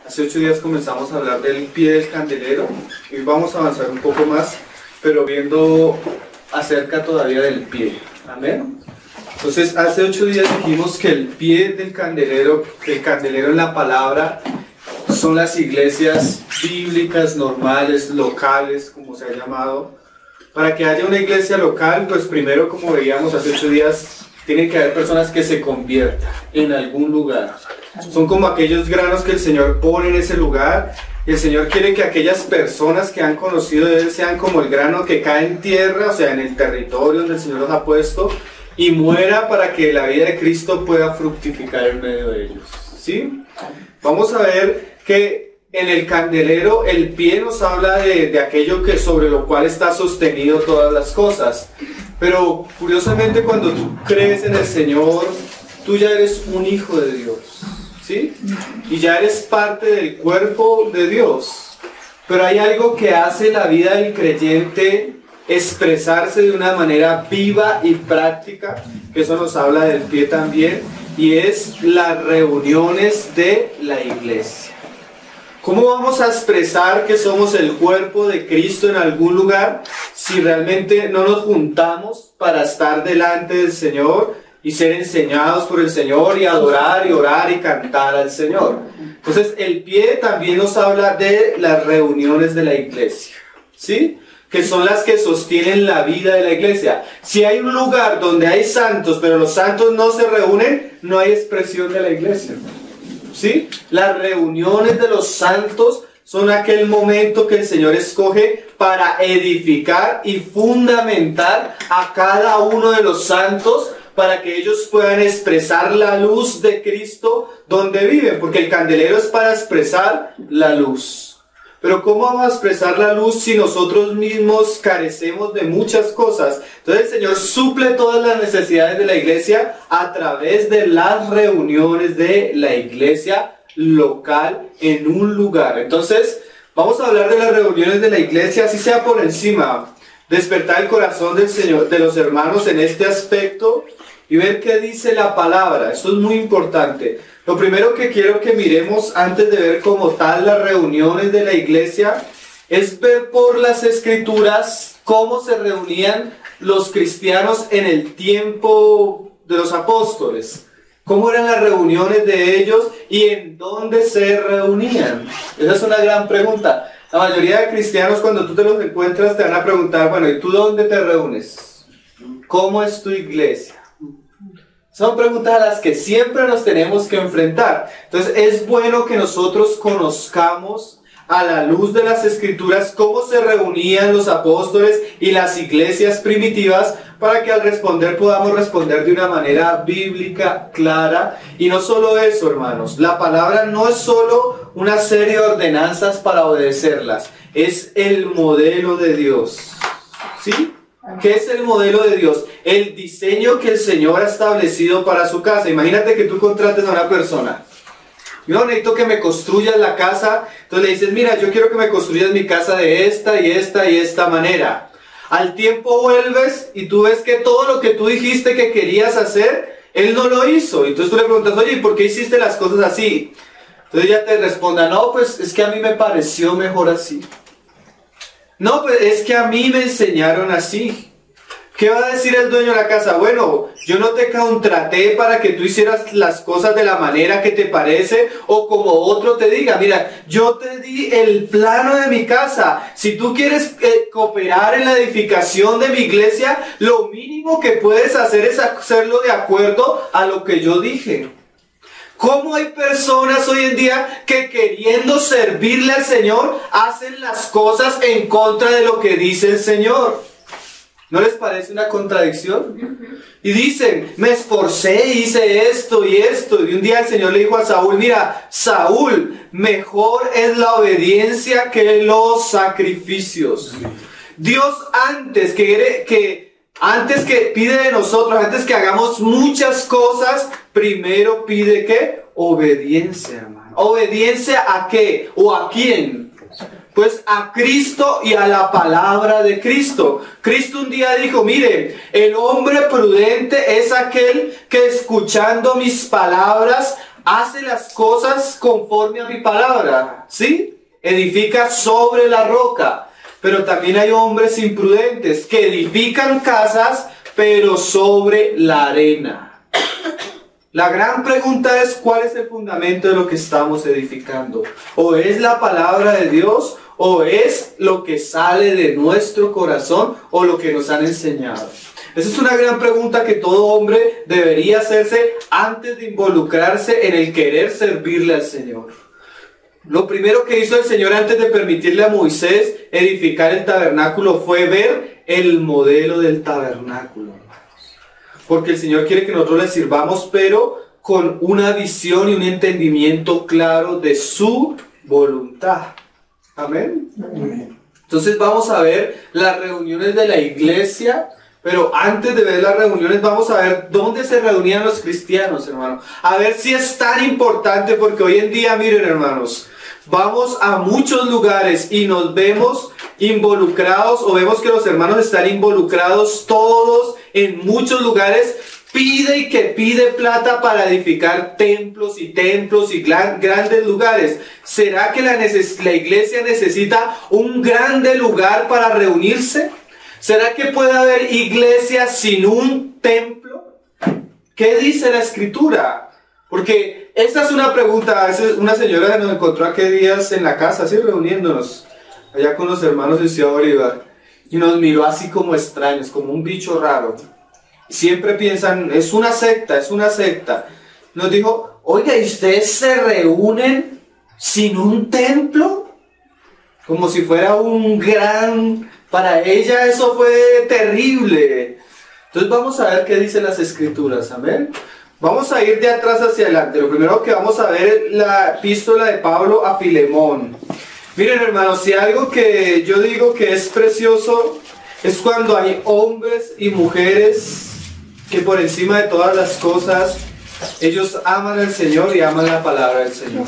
Hace 8 días comenzamos a hablar del pie del candelero y vamos a avanzar un poco más, pero viendo acerca todavía del pie. Amén. Entonces, hace 8 días dijimos que el pie del candelero en la palabra, son las iglesias bíblicas, normales, locales, como se ha llamado. Para que haya una iglesia local, pues primero, como veíamos hace 8 días, tienen que haber personas que se conviertan en algún lugar. Son como aquellos granos que el Señor pone en ese lugar. Y el Señor quiere que aquellas personas que han conocido de Él sean como el grano que cae en tierra, o sea, en el territorio donde el Señor los ha puesto, y muera para que la vida de Cristo pueda fructificar en medio de ellos. ¿Sí? Vamos a ver que en el candelero el pie nos habla de aquello que sobre lo cual está sostenido todas las cosas. Pero curiosamente, cuando tú crees en el Señor, tú ya eres un hijo de Dios, ¿sí? Y ya eres parte del cuerpo de Dios. Pero hay algo que hace la vida del creyente expresarse de una manera viva y práctica, que eso nos habla del pie también, y es las reuniones de la iglesia. ¿Cómo vamos a expresar que somos el cuerpo de Cristo en algún lugar si realmente no nos juntamos para estar delante del Señor y ser enseñados por el Señor y adorar y orar y cantar al Señor? Entonces el pie también nos habla de las reuniones de la iglesia, ¿sí? Que son las que sostienen la vida de la iglesia. Si hay un lugar donde hay santos, pero los santos no se reúnen, no hay expresión de la iglesia, ¿sí? Las reuniones de los santos son aquel momento que el Señor escoge para edificar y fundamentar a cada uno de los santos para que ellos puedan expresar la luz de Cristo donde viven, porque el candelero es para expresar la luz. Pero ¿cómo vamos a expresar la luz si nosotros mismos carecemos de muchas cosas? Entonces el Señor suple todas las necesidades de la iglesia a través de las reuniones de la iglesia local en un lugar. Entonces vamos a hablar de las reuniones de la iglesia, así sea por encima, despertar el corazón del Señor, de los hermanos en este aspecto y ver qué dice la palabra. Esto es muy importante. Lo primero que quiero que miremos antes de ver como tal las reuniones de la iglesia es ver por las escrituras cómo se reunían los cristianos en el tiempo de los apóstoles. Cómo eran las reuniones de ellos y en dónde se reunían. Esa es una gran pregunta. La mayoría de cristianos, cuando tú te los encuentras, te van a preguntar, bueno, ¿y tú dónde te reúnes? ¿Cómo es tu iglesia? Son preguntas a las que siempre nos tenemos que enfrentar. Entonces es bueno que nosotros conozcamos a la luz de las escrituras cómo se reunían los apóstoles y las iglesias primitivas para que al responder podamos responder de una manera bíblica, clara. Y no solo eso, hermanos, la palabra no es solo una serie de ordenanzas para obedecerlas, es el modelo de Dios, ¿sí? ¿Qué es el modelo de Dios? El diseño que el Señor ha establecido para su casa. Imagínate que tú contrates a una persona. Yo necesito que me construyas la casa. Entonces le dices, mira, yo quiero que me construyas mi casa de esta y esta y esta manera. Al tiempo vuelves y tú ves que todo lo que tú dijiste que querías hacer, él no lo hizo. Entonces tú le preguntas, oye, ¿y por qué hiciste las cosas así? Entonces ella te responda, no, pues es que a mí me pareció mejor así. No, pues es que a mí me enseñaron así. ¿Qué va a decir el dueño de la casa? Bueno, yo no te contraté para que tú hicieras las cosas de la manera que te parece o como otro te diga. Mira, yo te di el plano de mi casa. Si tú quieres cooperar en la edificación de mi iglesia, lo mínimo que puedes hacer es hacerlo de acuerdo a lo que yo dije. ¿Cómo hay personas hoy en día que queriendo servirle al Señor hacen las cosas en contra de lo que dice el Señor? ¿No les parece una contradicción? Y dicen, me esforcé, hice esto y esto. Y un día el Señor le dijo a Saúl, mira, Saúl, mejor es la obediencia que los sacrificios. Dios antes que pide de nosotros, antes que hagamos muchas cosas, primero pide ¿qué? Obediencia, hermano. ¿Obediencia a qué? ¿O a quién? Pues a Cristo y a la palabra de Cristo. Cristo un día dijo, mire, el hombre prudente es aquel que escuchando mis palabras hace las cosas conforme a mi palabra, ¿sí? Edifica sobre la roca. Pero también hay hombres imprudentes que edifican casas, pero sobre la arena. La gran pregunta es, ¿cuál es el fundamento de lo que estamos edificando? ¿O es la palabra de Dios? ¿O es lo que sale de nuestro corazón? ¿O lo que nos han enseñado? Esa es una gran pregunta que todo hombre debería hacerse antes de involucrarse en el querer servirle al Señor. Lo primero que hizo el Señor antes de permitirle a Moisés edificar el tabernáculo fue ver el modelo del tabernáculo. Porque el Señor quiere que nosotros le sirvamos, pero con una visión y un entendimiento claro de su voluntad. Amén. Amén. Entonces vamos a ver las reuniones de la iglesia, pero antes de ver las reuniones vamos a ver dónde se reunían los cristianos, hermano. A ver si es tan importante, porque hoy en día, miren, hermanos, vamos a muchos lugares y nos vemos involucrados, o vemos que los hermanos están involucrados todos en muchos lugares, pide plata para edificar templos y grandes lugares. ¿Será que la iglesia necesita un grande lugar para reunirse? ¿Será que puede haber iglesia sin un templo? ¿Qué dice la Escritura? Porque esta es una pregunta. Una señora que nos encontró aquel días en la casa, así reuniéndonos, allá con los hermanos de Ciudad Bolívar, y nos miró así como extraños, como un bicho raro. Siempre piensan, es una secta, es una secta. Nos dijo, oiga, ¿y ustedes se reúnen sin un templo? Como si fuera un gran... Para ella eso fue terrible. Entonces vamos a ver qué dicen las Escrituras, amén. Vamos a ir de atrás hacia adelante. Lo primero que vamos a ver es la epístola de Pablo a Filemón. Miren, hermanos, si algo que yo digo que es precioso es cuando hay hombres y mujeres que por encima de todas las cosas, ellos aman al Señor y aman la palabra del Señor.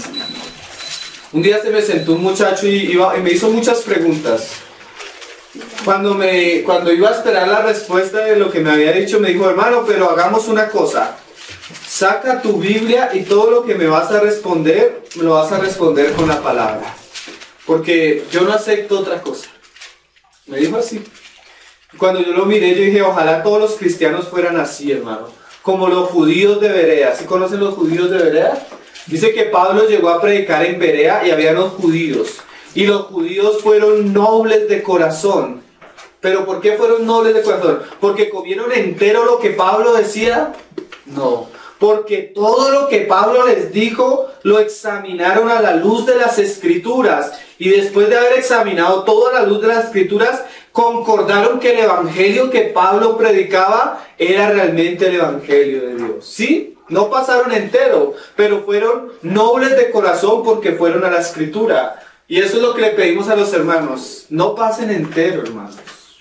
Un día se me sentó un muchacho y me hizo muchas preguntas. Cuando iba a esperar la respuesta de lo que me había dicho, me dijo, hermano, pero hagamos una cosa. Saca tu Biblia y todo lo que me vas a responder, me lo vas a responder con la palabra. Porque yo no acepto otra cosa. Me dijo así. Cuando yo lo miré, yo dije, ojalá todos los cristianos fueran así, hermano. Como los judíos de Berea. ¿Sí conocen los judíos de Berea? Dice que Pablo llegó a predicar en Berea y había los judíos. Y los judíos fueron nobles de corazón. ¿Pero por qué fueron nobles de corazón? ¿Porque comieron entero lo que Pablo decía? No. Porque todo lo que Pablo les dijo, lo examinaron a la luz de las Escrituras. Y después de haber examinado todo a la luz de las Escrituras, concordaron que el evangelio que Pablo predicaba era realmente el evangelio de Dios. ¿Sí? No pasaron entero, pero fueron nobles de corazón porque fueron a la Escritura. Y eso es lo que le pedimos a los hermanos. No pasen entero, hermanos,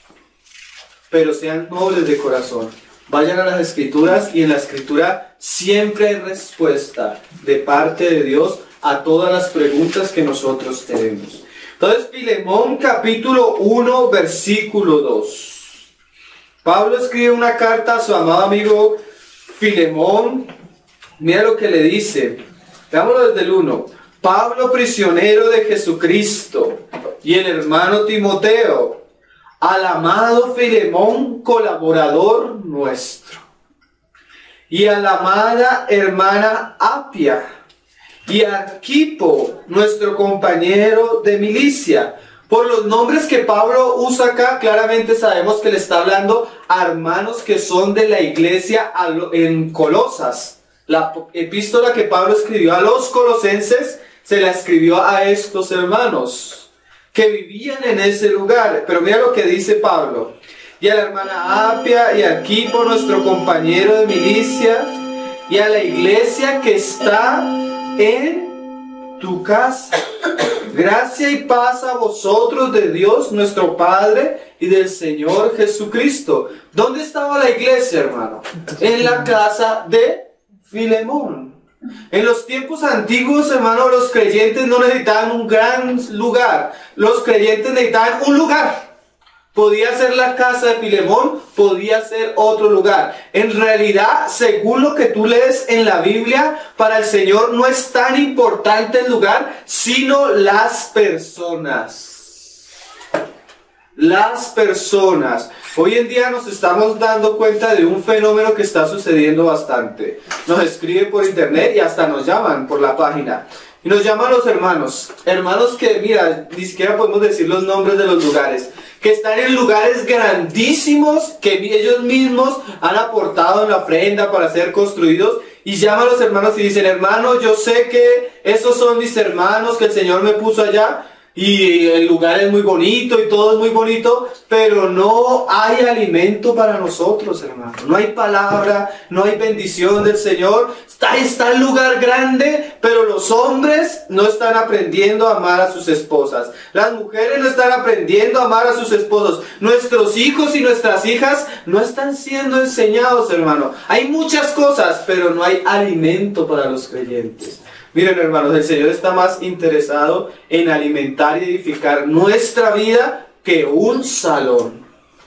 pero sean nobles de corazón. Vayan a las Escrituras, y en la Escritura siempre hay respuesta de parte de Dios a todas las preguntas que nosotros tenemos. Entonces, Filemón capítulo 1, versículo 2. Pablo escribe una carta a su amado amigo Filemón. Mira lo que le dice. Veámoslo desde el 1. Pablo, prisionero de Jesucristo, y el hermano Timoteo, al amado Filemón, colaborador nuestro, y a la amada hermana Apia, y a Arquipo, nuestro compañero de milicia. Por los nombres que Pablo usa acá, claramente sabemos que le está hablando a hermanos que son de la iglesia en Colosas. La epístola que Pablo escribió a los colosenses, se la escribió a estos hermanos que vivían en ese lugar. Pero mira lo que dice Pablo. Y a la hermana Apia y a Arquipo, nuestro compañero de milicia, y a la iglesia que está en tu casa. Gracia y paz a vosotros de Dios nuestro Padre y del Señor Jesucristo. ¿Dónde estaba la iglesia, hermano? En la casa de Filemón. En los tiempos antiguos, hermano, los creyentes no necesitaban un gran lugar. Los creyentes necesitaban un lugar. Podía ser la casa de Filemón, podía ser otro lugar. En realidad, según lo que tú lees en la Biblia, para el Señor no es tan importante el lugar, sino las personas. Las personas. Hoy en día nos estamos dando cuenta de un fenómeno que está sucediendo bastante. Nos escriben por internet y hasta nos llaman por la página. Y nos llaman los hermanos. Hermanos que, mira, ni siquiera podemos decir los nombres de los lugares. Que están en lugares grandísimos que ellos mismos han aportado en la ofrenda para ser construidos. Y llaman a los hermanos y dicen, hermano, yo sé que esos son mis hermanos que el Señor me puso allá. Y el lugar es muy bonito y todo es muy bonito, pero no hay alimento para nosotros, hermano. No hay palabra, no hay bendición del Señor. Está el lugar grande, pero los hombres no están aprendiendo a amar a sus esposas. Las mujeres no están aprendiendo a amar a sus esposos. Nuestros hijos y nuestras hijas no están siendo enseñados, hermano. Hay muchas cosas, pero no hay alimento para los creyentes. Miren, hermanos, el Señor está más interesado en alimentar y edificar nuestra vida que un salón.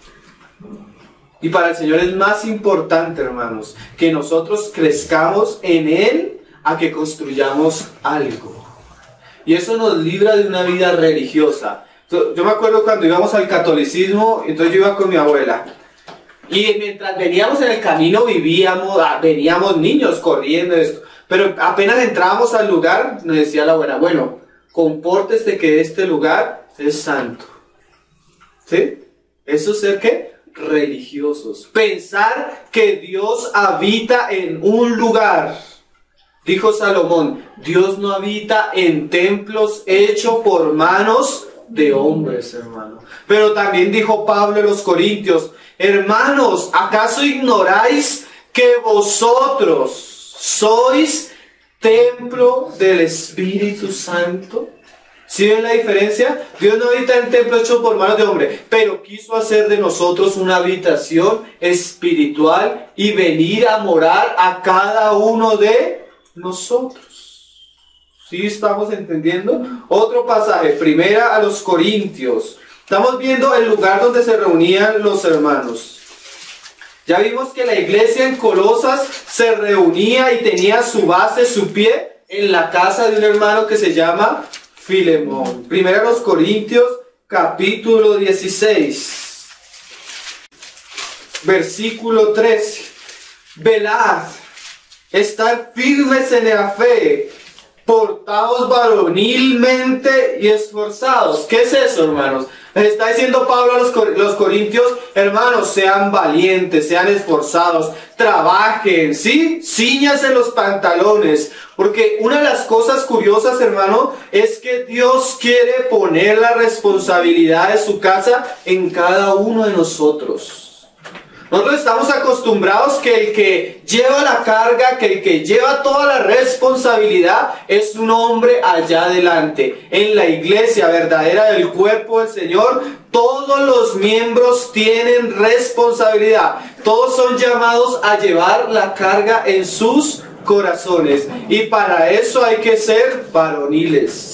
Y para el Señor es más importante, hermanos, que nosotros crezcamos en Él a que construyamos algo. Y eso nos libra de una vida religiosa. Yo me acuerdo cuando íbamos al catolicismo, entonces yo iba con mi abuela. Y mientras veníamos en el camino veníamos niños corriendo esto. Pero apenas entrábamos al lugar, nos decía la abuela, bueno, compórtese que este lugar es santo. ¿Sí? ¿Eso es ser qué? Religiosos. Pensar que Dios habita en un lugar. Dijo Salomón, Dios no habita en templos hechos por manos de hombres, hermano. Pero también dijo Pablo a los Corintios, hermanos, ¿acaso ignoráis que vosotros sois templo del Espíritu Santo? ¿Sí ven la diferencia? Dios no habita en templo hecho por manos de hombre, pero quiso hacer de nosotros una habitación espiritual y venir a morar a cada uno de nosotros. ¿Sí estamos entendiendo? Otro pasaje, primera a los Corintios. Estamos viendo el lugar donde se reunían los hermanos. Ya vimos que la iglesia en Colosas se reunía y tenía su base, su pie, en la casa de un hermano que se llama Filemón. Primero los Corintios, capítulo 16, versículo 13. Velad, estad firmes en la fe, portaos varonilmente y esforzados. ¿Qué es eso, hermanos? Les está diciendo Pablo a los corintios, hermanos, sean valientes, sean esforzados, trabajen, ¿sí? Cíñanse los pantalones. Porque una de las cosas curiosas, hermano, es que Dios quiere poner la responsabilidad de su casa en cada uno de nosotros. Nosotros estamos acostumbrados que el que lleva la carga, que el que lleva toda la responsabilidad es un hombre allá adelante. En la iglesia verdadera del cuerpo del Señor, todos los miembros tienen responsabilidad. Todos son llamados a llevar la carga en sus corazones. Y para eso hay que ser varoniles.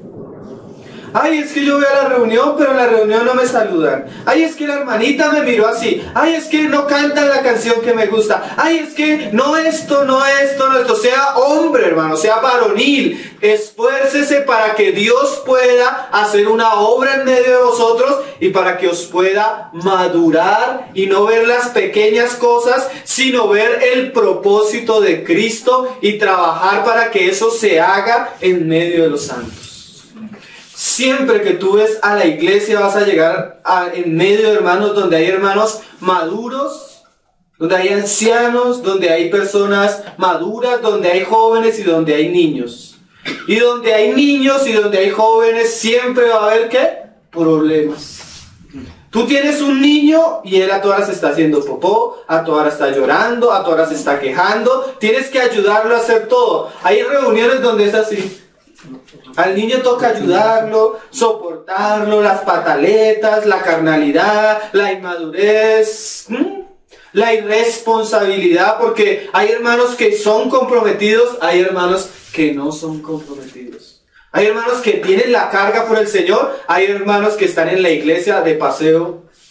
Ay, es que yo voy a la reunión, pero en la reunión no me saludan. Ay, es que la hermanita me miró así. Ay, es que no cantan la canción que me gusta. Ay, es que no esto. Sea hombre, hermano, sea varonil. Esfuércese para que Dios pueda hacer una obra en medio de vosotros y para que os pueda madurar y no ver las pequeñas cosas, sino ver el propósito de Cristo y trabajar para que eso se haga en medio de los santos. Siempre que tú ves a la iglesia vas a llegar en medio de hermanos donde hay hermanos maduros, donde hay ancianos, donde hay personas maduras, donde hay jóvenes y donde hay niños. Y donde hay niños y donde hay jóvenes siempre va a haber ¿qué? Problemas. Tú tienes un niño y él a todas horas está haciendo popó, a todas horas está llorando, a todas horas se está quejando. Tienes que ayudarlo a hacer todo. Hay reuniones donde es así. Al niño toca ayudarlo, soportarlo, las pataletas, la carnalidad, la inmadurez, la irresponsabilidad, porque hay hermanos que son comprometidos, hay hermanos que no son comprometidos. Hay hermanos que tienen la carga por el Señor, hay hermanos que están en la iglesia de paseo,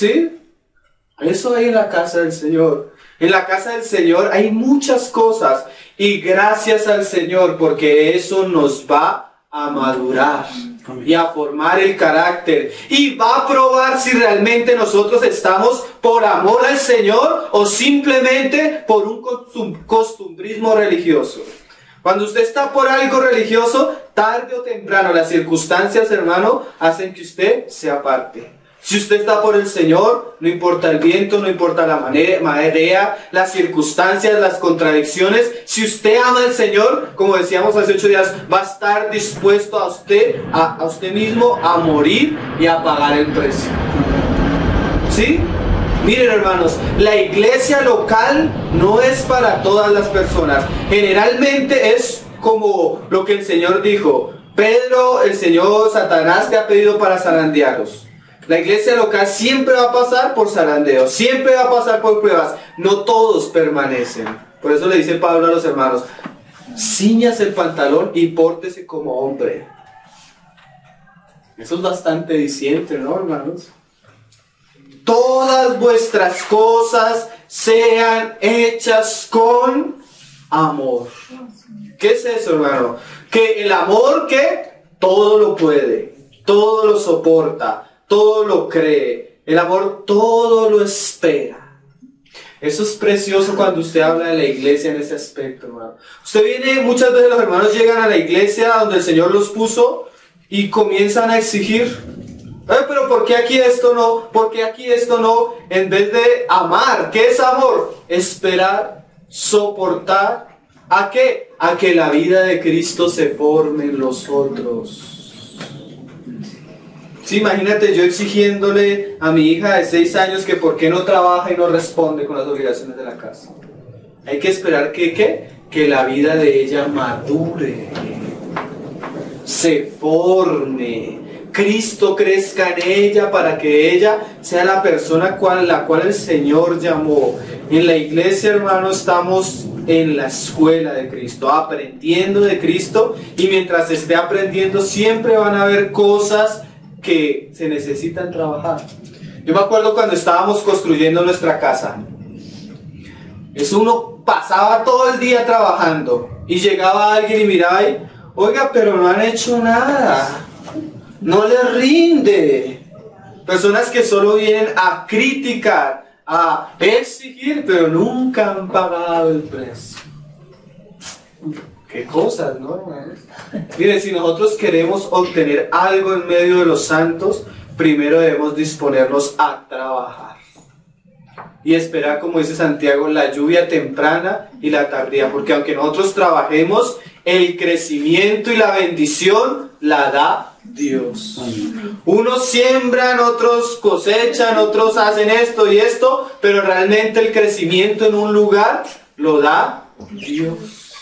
¿Sí? Eso hay en la casa del Señor. En la casa del Señor hay muchas cosas. Y gracias al Señor, porque eso nos va a madurar y a formar el carácter. Y va a probar si realmente nosotros estamos por amor al Señor o simplemente por un costumbrismo religioso. Cuando usted está por algo religioso, tarde o temprano las circunstancias, hermano, hacen que usted se aparte. Si usted está por el Señor, no importa el viento, no importa la marea, las circunstancias, las contradicciones. Si usted ama al Señor, como decíamos hace 8 días, va a estar dispuesto a usted mismo a morir y a pagar el precio. ¿Sí? Miren, hermanos, la iglesia local no es para todas las personas. Generalmente es como lo que el Señor dijo: Pedro, el Señor, Satanás te ha pedido para zarandearos. La iglesia local siempre va a pasar por zarandeo, siempre va a pasar por pruebas. No todos permanecen. Por eso le dice Pablo a los hermanos: cíñase el pantalón y pórtese como hombre. Eso es bastante diciente, ¿no, hermanos? Todas vuestras cosas sean hechas con amor. ¿Qué es eso, hermano? Que el amor, que todo lo puede, todo lo soporta, todo lo cree. El amor todo lo espera. Eso es precioso cuando usted habla de la iglesia en ese aspecto, hermano. Usted viene, muchas veces los hermanos llegan a la iglesia donde el Señor los puso y comienzan a exigir: pero ¿por qué aquí esto no? ¿Por qué aquí esto no? En vez de amar. ¿Qué es amor? Esperar, soportar. ¿A qué? A que la vida de Cristo se forme en los otros. Sí, imagínate yo exigiéndole a mi hija de 6 años que por qué no trabaja y no responde con las obligaciones de la casa. Hay que esperar que la vida de ella madure, se forme, Cristo crezca en ella para que ella sea la persona la cual el Señor llamó. En la iglesia, hermano, estamos en la escuela de Cristo, aprendiendo de Cristo, y mientras esté aprendiendo siempre van a haber cosas que se necesitan trabajar. Yo me acuerdo cuando estábamos construyendo nuestra casa. Uno pasaba todo el día trabajando y llegaba alguien y miraba ahí: oiga, pero no han hecho nada. No les rinde. Personas que solo vienen a criticar, a exigir, pero nunca han pagado el precio. Qué cosas, ¿no? Miren, si nosotros queremos obtener algo en medio de los santos, primero debemos disponernos a trabajar y esperar, como dice Santiago, la lluvia temprana y la tardía, porque aunque nosotros trabajemos, el crecimiento y la bendición la da Dios. Unos siembran, otros cosechan, otros hacen esto y esto, pero realmente el crecimiento en un lugar lo da Dios.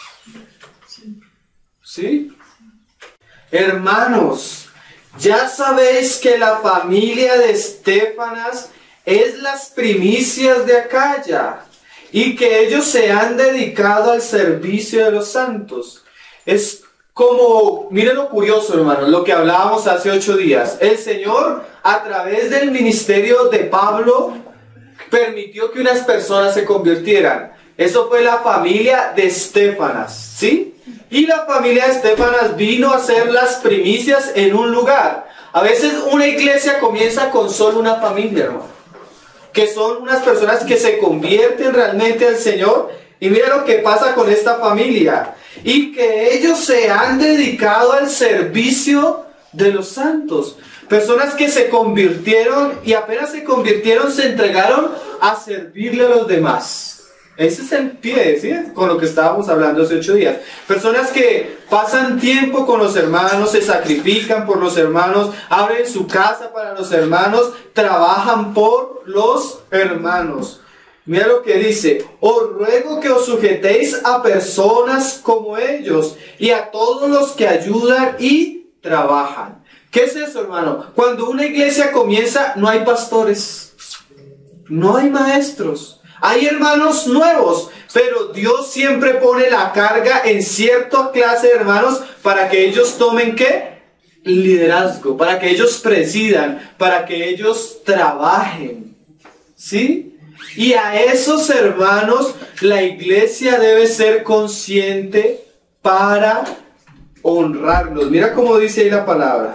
¿Sí? Hermanos, ya sabéis que la familia de Estefanas es las primicias de Acaya, y que ellos se han dedicado al servicio de los santos. Es como, miren lo curioso, hermanos, lo que hablábamos hace 8 días. El Señor, a través del ministerio de Pablo, permitió que unas personas se convirtieran. Eso fue la familia de Estefanas, ¿sí? Y la familia de Estefanas vino a ser las primicias en un lugar. A veces una iglesia comienza con solo una familia, hermano, que son unas personas que se convierten realmente al Señor. Y mira lo que pasa con esta familia: y que ellos se han dedicado al servicio de los santos. Personas que se convirtieron, y apenas se convirtieron, se entregaron a servirle a los demás. Ese es el pie, ¿sí? Con lo que estábamos hablando hace 8 días. Personas que pasan tiempo con los hermanos, se sacrifican por los hermanos, abren su casa para los hermanos, trabajan por los hermanos. Mira lo que dice: os ruego que os sujetéis a personas como ellos y a todos los que ayudan y trabajan. ¿Qué es eso, hermano? Cuando una iglesia comienza, no hay pastores, no hay maestros. Hay hermanos nuevos, pero Dios siempre pone la carga en cierta clase de hermanos para que ellos tomen, ¿qué? liderazgo, para que ellos presidan, para que ellos trabajen, ¿sí? Y a esos hermanos la iglesia debe ser consciente para honrarlos. Mira cómo dice ahí la palabra.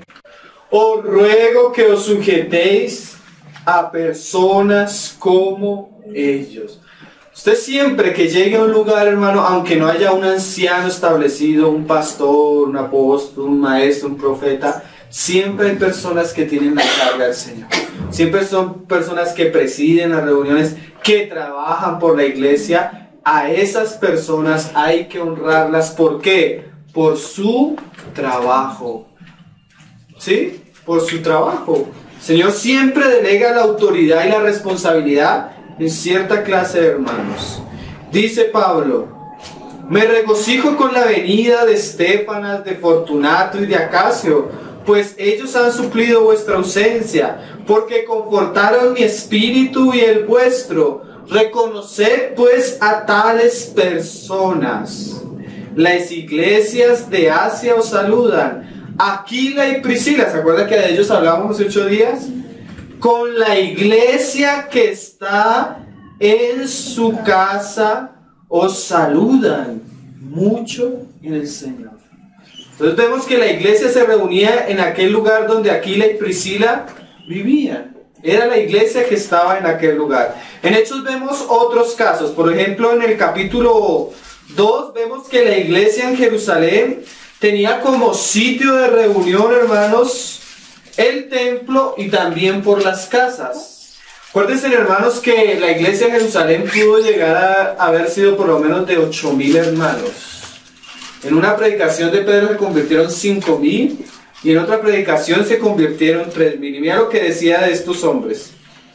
Os ruego que os sujetéis a personas como ellos. Usted siempre que llegue a un lugar, hermano, aunque no haya un anciano establecido, un pastor, un apóstol, un maestro, un profeta, siempre hay personas que tienen la carga del Señor. Siempre son personas que presiden las reuniones, que trabajan por la iglesia. A esas personas hay que honrarlas. ¿Por qué? Por su trabajo. ¿Sí? Por su trabajo. El Señor siempre delega la autoridad y la responsabilidad en cierta clase de hermanos. Dice Pablo: me regocijo con la venida de Estéfanas, de Fortunato y de Acacio, pues ellos han suplido vuestra ausencia, porque confortaron mi espíritu y el vuestro. Reconoced pues a tales personas. Las iglesias de Asia os saludan. Aquila y Priscila, ¿se acuerdan que de ellos hablamos hace 8 días? Con la iglesia que está en su casa os saludan mucho en el Señor. Entonces vemos que la iglesia se reunía en aquel lugar donde Aquila y Priscila vivían. Era la iglesia que estaba en aquel lugar. En Hechos vemos otros casos. Por ejemplo, en el capítulo 2 vemos que la iglesia en Jerusalén tenía como sitio de reunión, hermanos, el templo y también por las casas. Acuérdense, hermanos, que la iglesia de Jerusalén pudo llegar a haber sido por lo menos de 8.000 hermanos. En una predicación de Pedro se convirtieron 5.000 y en otra predicación se convirtieron 3.000. Y mira lo que decía de estos hombres.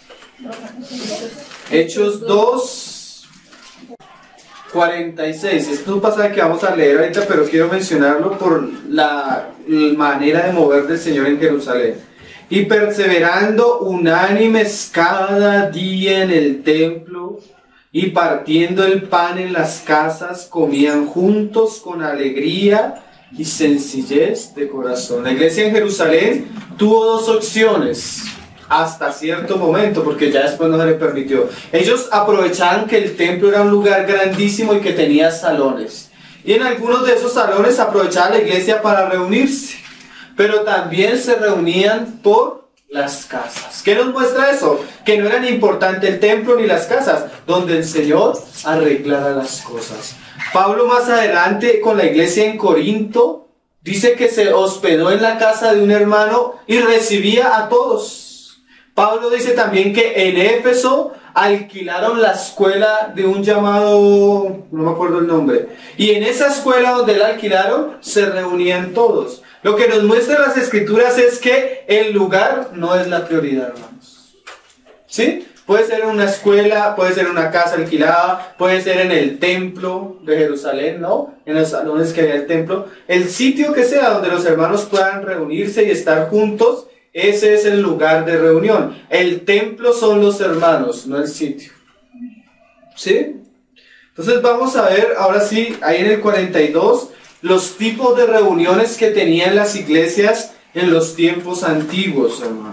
Hechos 2, 46. Esto es un pasaje que vamos a leer ahorita, pero quiero mencionarlo por la manera de mover del Señor en Jerusalén. Y perseverando unánimes cada día en el templo y partiendo el pan en las casas, comían juntos con alegría y sencillez de corazón. La iglesia en Jerusalén tuvo 2 opciones hasta cierto momento, porque ya después no se le permitió. Ellos aprovechaban que el templo era un lugar grandísimo y que tenía salones. Y en algunos de esos salones aprovechaba la iglesia para reunirse. Pero también se reunían por las casas. ¿Qué nos muestra eso? Que no eran importante el templo ni las casas, donde el Señor arreglara las cosas. Pablo más adelante con la iglesia en Corinto dice que se hospedó en la casa de un hermano y recibía a todos. Pablo dice también que en Éfeso alquilaron la escuela de un llamado, no me acuerdo el nombre, y en esa escuela donde la alquilaron se reunían todos. Lo que nos muestran las escrituras es que el lugar no es la prioridad, hermanos. ¿Sí? Puede ser en una escuela, puede ser en una casa alquilada, puede ser en el templo de Jerusalén, ¿no? En los salones que había el templo. El sitio que sea donde los hermanos puedan reunirse y estar juntos, ese es el lugar de reunión. El templo son los hermanos, no el sitio. ¿Sí? Entonces vamos a ver, ahora sí, ahí en el 42, los tipos de reuniones que tenían las iglesias en los tiempos antiguos, hermano.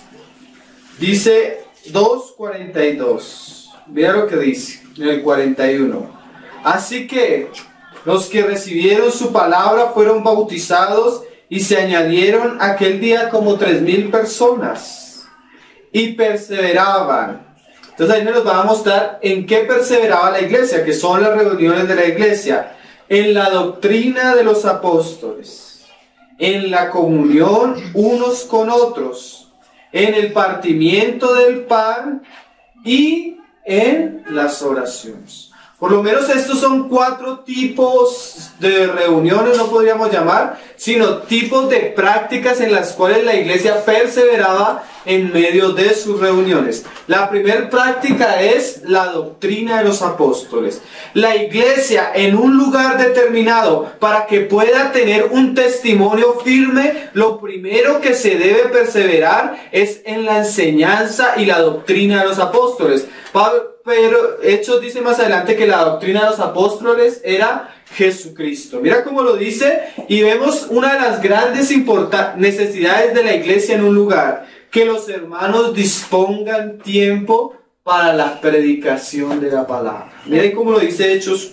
Dice 2:42. Mira lo que dice en el 41. Así que los que recibieron su palabra fueron bautizados y se añadieron aquel día como 3.000 personas y perseveraban. Entonces ahí nos va a mostrar en qué perseveraba la iglesia, que son las reuniones de la iglesia. En la doctrina de los apóstoles, en la comunión unos con otros, en el partimiento del pan y en las oraciones. Por lo menos estos son 4 tipos de reuniones, no podríamos llamar, sino tipos de prácticas en las cuales la iglesia perseveraba en medio de sus reuniones. La primera práctica es la doctrina de los apóstoles. La iglesia en un lugar determinado, para que pueda tener un testimonio firme, lo primero que se debe perseverar es en la enseñanza y la doctrina de los apóstoles. Pero Hechos dice más adelante que la doctrina de los apóstoles era Jesucristo. Mira cómo lo dice, y vemos una de las grandes necesidades de la iglesia en un lugar, que los hermanos dispongan tiempo para la predicación de la palabra. Miren cómo lo dice Hechos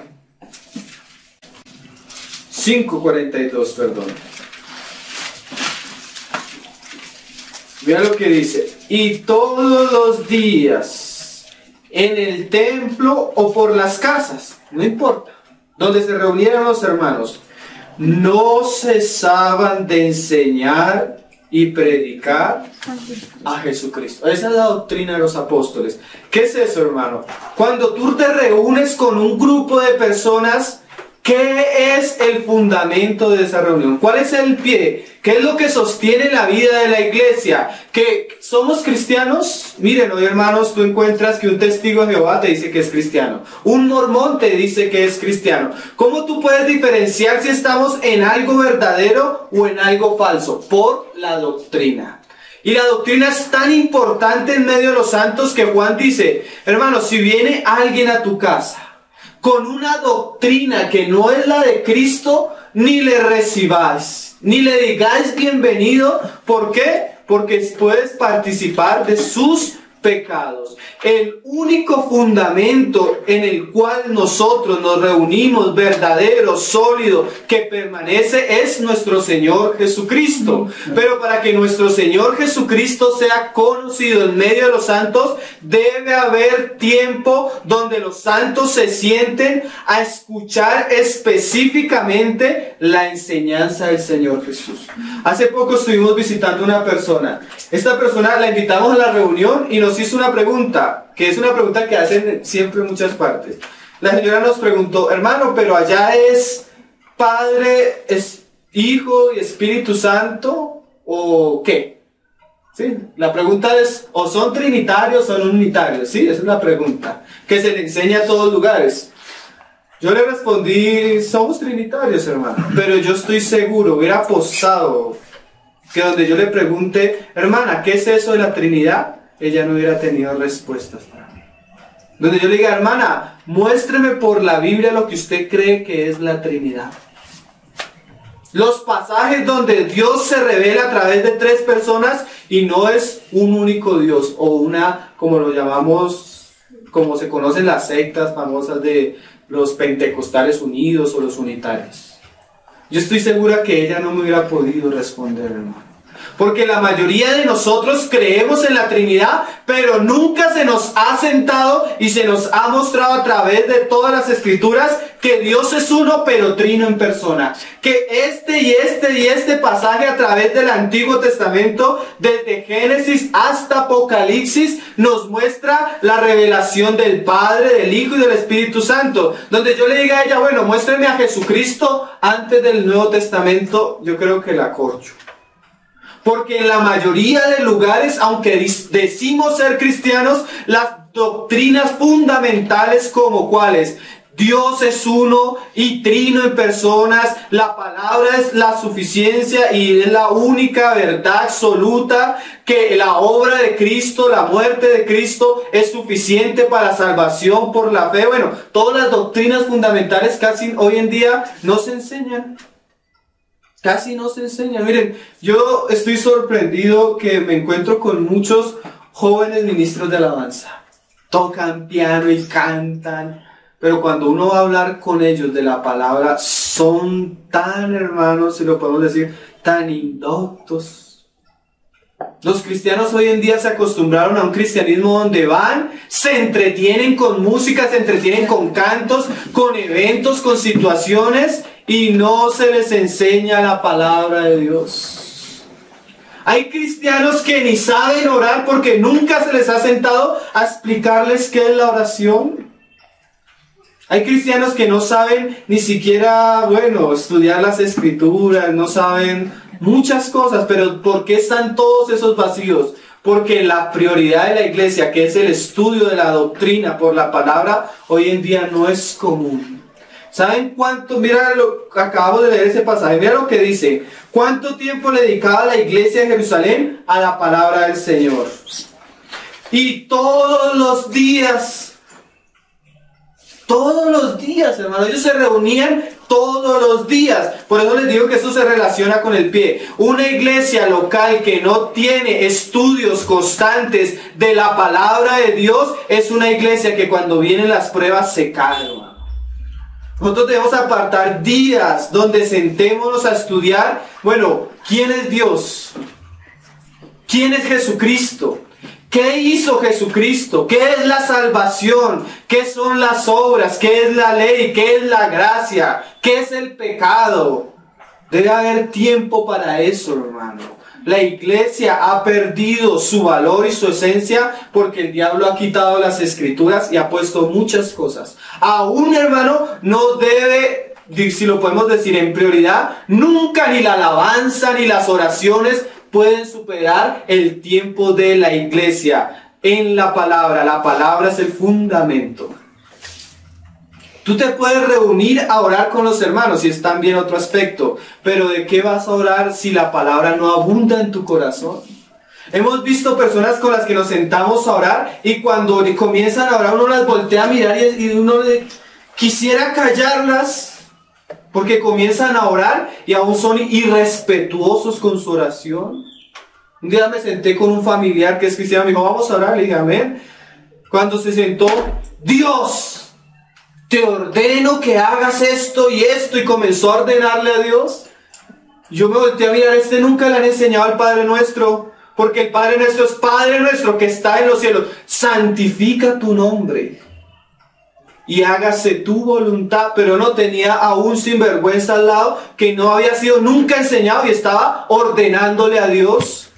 5:42, perdón. Mira lo que dice: y todos los días en el templo o por las casas, no importa, donde se reunieran los hermanos, no cesaban de enseñar y predicar a Jesucristo. Esa es la doctrina de los apóstoles. ¿Qué es eso, hermano? Cuando tú te reúnes con un grupo de personas, ¿qué es el fundamento de esa reunión? ¿Cuál es el pie? ¿Qué es lo que sostiene la vida de la iglesia? ¿Que somos cristianos? Miren, hoy hermanos, tú encuentras que un testigo de Jehová te dice que es cristiano. Un mormón te dice que es cristiano. ¿Cómo tú puedes diferenciar si estamos en algo verdadero o en algo falso? Por la doctrina. Y la doctrina es tan importante en medio de los santos que Juan dice: hermano, si viene alguien a tu casa con una doctrina que no es la de Cristo, ni le recibáis, ni le digáis bienvenido. ¿Por qué? Porque puedes participar de sus pecados. El único fundamento en el cual nosotros nos reunimos, verdadero, sólido, que permanece, es nuestro Señor Jesucristo. Pero para que nuestro Señor Jesucristo sea conocido en medio de los santos, debe haber tiempo donde los santos se sienten a escuchar específicamente la enseñanza del Señor Jesús. Hace poco estuvimos visitando una persona. Esta persona la invitamos a la reunión y nos hizo una pregunta, que es una pregunta que hacen siempre en muchas partes. La señora nos preguntó: hermano, pero allá es Padre, es Hijo y Espíritu Santo, ¿o qué? ¿Sí? La pregunta es: ¿o son trinitarios o son unitarios? ¿Sí? Esa es la pregunta que se le enseña a todos lugares. Yo le respondí: somos trinitarios, hermano, pero yo estoy seguro, hubiera apostado que donde yo le pregunte: hermana, ¿qué es eso de la Trinidad?, ella no hubiera tenido respuestas para mí. Donde yo le diga: hermana, muéstreme por la Biblia lo que usted cree que es la Trinidad. Los pasajes donde Dios se revela a través de tres personas y no es un único Dios, o una, como lo llamamos, como se conocen las sectas famosas de los pentecostales unidos o los unitarios. Yo estoy segura que ella no me hubiera podido responder, hermano. Porque la mayoría de nosotros creemos en la Trinidad, pero nunca se nos ha sentado y se nos ha mostrado a través de todas las Escrituras que Dios es uno, pero trino en persona. Que este pasaje a través del Antiguo Testamento, desde Génesis hasta Apocalipsis, nos muestra la revelación del Padre, del Hijo y del Espíritu Santo. Donde yo le diga a ella: bueno, muéstrame a Jesucristo antes del Nuevo Testamento, yo creo que la corcho. Porque en la mayoría de lugares, aunque decimos ser cristianos, las doctrinas fundamentales como cuáles: Dios es uno y trino en personas, la palabra es la suficiencia y es la única verdad absoluta, que la obra de Cristo, la muerte de Cristo es suficiente para salvación por la fe. Bueno, todas las doctrinas fundamentales casi hoy en día no se enseñan. Casi no se enseña. Miren, yo estoy sorprendido que me encuentro con muchos jóvenes ministros de alabanza. Tocan piano y cantan, pero cuando uno va a hablar con ellos de la palabra, son tan, hermanos, si lo podemos decir, tan indoctos. Los cristianos hoy en día se acostumbraron a un cristianismo donde van, se entretienen con música, se entretienen con cantos, con eventos, con situaciones, y no se les enseña la palabra de Dios. Hay cristianos que ni saben orar porque nunca se les ha sentado a explicarles qué es la oración. Hay cristianos que no saben ni siquiera, estudiar las Escrituras, no saben muchas cosas, pero ¿por qué están todos esos vacíos? Porque la prioridad de la iglesia, que es el estudio de la doctrina por la palabra, hoy en día no es común. ¿Saben cuánto? Mira, acabamos de leer ese pasaje, mira lo que dice: ¿cuánto tiempo le dedicaba la iglesia de Jerusalén a la palabra del Señor? Y todos los días Todos los días, hermano. Ellos se reunían todos los días. Por eso les digo que eso se relaciona con el pie. Una iglesia local que no tiene estudios constantes de la palabra de Dios es una iglesia que cuando vienen las pruebas se cae, hermano. Nosotros debemos apartar días donde sentémonos a estudiar. Bueno, ¿quién es Dios? ¿Quién es Jesucristo? ¿Qué hizo Jesucristo? ¿Qué es la salvación? ¿Qué son las obras? ¿Qué es la ley? ¿Qué es la gracia? ¿Qué es el pecado? Debe haber tiempo para eso, hermano. La iglesia ha perdido su valor y su esencia porque el diablo ha quitado las escrituras y ha puesto muchas cosas. Aún, hermano, no debe, si lo podemos decir en prioridad, nunca ni la alabanza ni las oraciones pueden superar el tiempo de la iglesia en la palabra. La palabra es el fundamento. Tú te puedes reunir a orar con los hermanos y es también otro aspecto, pero ¿de qué vas a orar si la palabra no abunda en tu corazón? Hemos visto personas con las que nos sentamos a orar y cuando comienzan a orar uno las voltea a mirar y uno quisiera callarlas. Porque comienzan a orar y aún son irrespetuosos con su oración. Un día me senté con un familiar que es cristiano, me dijo, vamos a orar, le dije, amén. Cuando se sentó, Dios, te ordeno que hagas esto y comenzó a ordenarle a Dios. Yo me volteé a mirar, nunca le han enseñado al Padre Nuestro, porque el Padre Nuestro es Padre Nuestro que está en los cielos. Santifica tu nombre y hágase tu voluntad, pero no tenía a un sinvergüenza al lado que no había sido nunca enseñado y estaba ordenándole a Dios.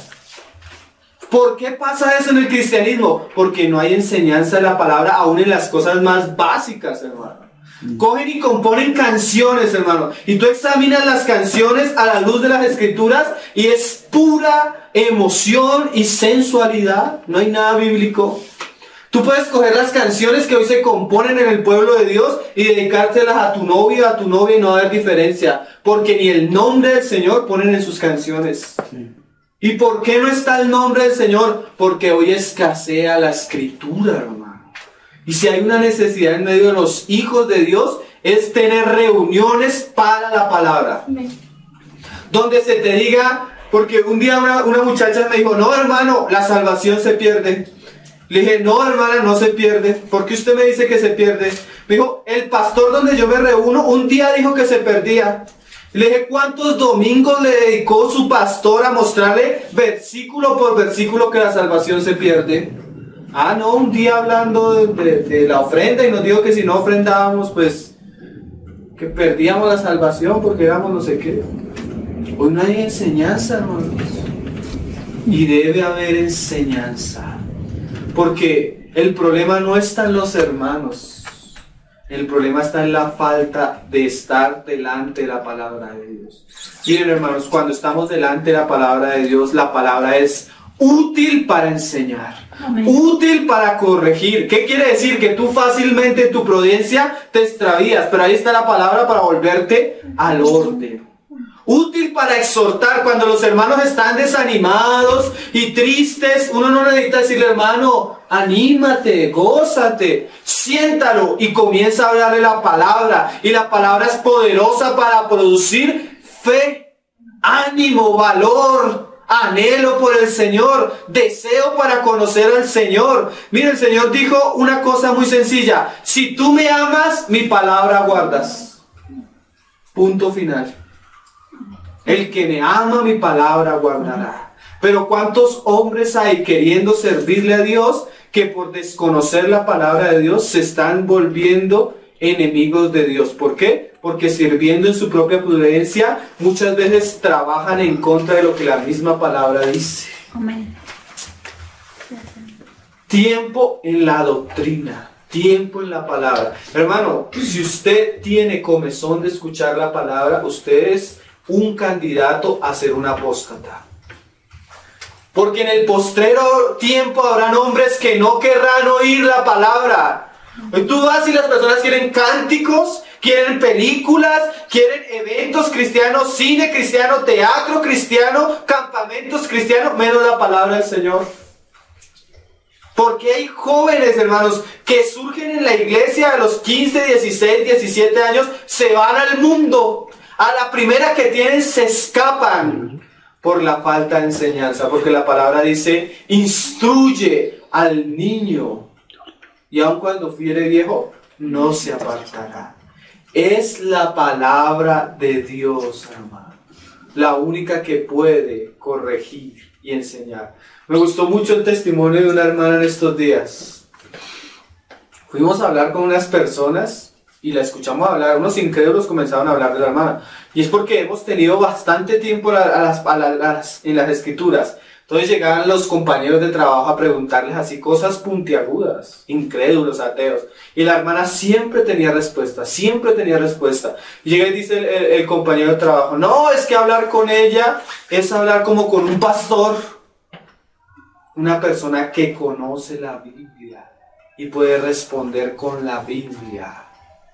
¿Por qué pasa eso en el cristianismo? Porque no hay enseñanza de la palabra aún en las cosas más básicas, hermano. Cogen y componen canciones, hermano, y tú examinas las canciones a la luz de las escrituras y es pura emoción y sensualidad, no hay nada bíblico. Tú puedes coger las canciones que hoy se componen en el pueblo de Dios y dedicárselas a tu novio, a tu novia y no haber diferencia. Porque ni el nombre del Señor ponen en sus canciones. Sí. ¿Y por qué no está el nombre del Señor? Porque hoy escasea la escritura, hermano. Y si hay una necesidad en medio de los hijos de Dios, es tener reuniones para la palabra. Amén. Donde se te diga, porque un día una muchacha me dijo, no hermano, la salvación se pierde. Le dije, no hermana, no se pierde. ¿Por qué usted me dice que se pierde? Me dijo, el pastor donde yo me reúno un día dijo que se perdía. Le dije, ¿cuántos domingos le dedicó su pastor a mostrarle versículo por versículo que la salvación se pierde? Ah, no, un día hablando de la ofrenda y nos dijo que si no ofrendábamos, pues, que perdíamos la salvación porque éramos no sé qué. Hoy no hay enseñanza, hermanos. Y debe haber enseñanza. Porque el problema no está en los hermanos, el problema está en la falta de estar delante de la palabra de Dios. Miren hermanos, cuando estamos delante de la palabra de Dios, la palabra es útil para enseñar, amén, útil para corregir. ¿Qué quiere decir? Que tú fácilmente en tu prudencia te extravías, pero ahí está la palabra para volverte al orden. Útil para exhortar cuando los hermanos están desanimados y tristes. Uno no necesita decirle, hermano, anímate, gózate, siéntalo y comienza a hablarle la palabra. Y la palabra es poderosa para producir fe, ánimo, valor, anhelo por el Señor, deseo para conocer al Señor. Mira, el Señor dijo una cosa muy sencilla: si tú me amas, mi palabra guardas. Punto final. El que me ama, mi palabra guardará. Pero ¿cuántos hombres hay queriendo servirle a Dios que por desconocer la palabra de Dios se están volviendo enemigos de Dios? ¿Por qué? Porque sirviendo en su propia prudencia muchas veces trabajan en contra de lo que la misma palabra dice. Amén. Tiempo en la doctrina, tiempo en la palabra. Hermano, si usted tiene comezón de escuchar la palabra, usted es un candidato a ser un apóstata. Porque en el postrero tiempo habrán hombres que no querrán oír la palabra. Tú vas y las personas quieren cánticos, quieren películas, quieren eventos cristianos, cine cristiano, teatro cristiano, campamentos cristianos, menos la palabra del Señor. Porque hay jóvenes, hermanos, que surgen en la iglesia a los 15, 16, 17 años, se van al mundo. A la primera que tienen se escapan por la falta de enseñanza. Porque la palabra dice, instruye al niño. Y aun cuando fuere viejo, no se apartará. Es la palabra de Dios, hermano, la única que puede corregir y enseñar. Me gustó mucho el testimonio de una hermana en estos días. Fuimos a hablar con unas personas y la escuchamos hablar. Unos incrédulos comenzaron a hablar de la hermana. Y es porque hemos tenido bastante tiempo en las escrituras. Entonces llegaban los compañeros de trabajo a preguntarles así cosas puntiagudas, incrédulos, ateos. Y la hermana siempre tenía respuesta, siempre tenía respuesta. Y llega y dice el compañero de trabajo, no, es que hablar con ella es hablar como con un pastor. Una persona que conoce la Biblia y puede responder con la Biblia.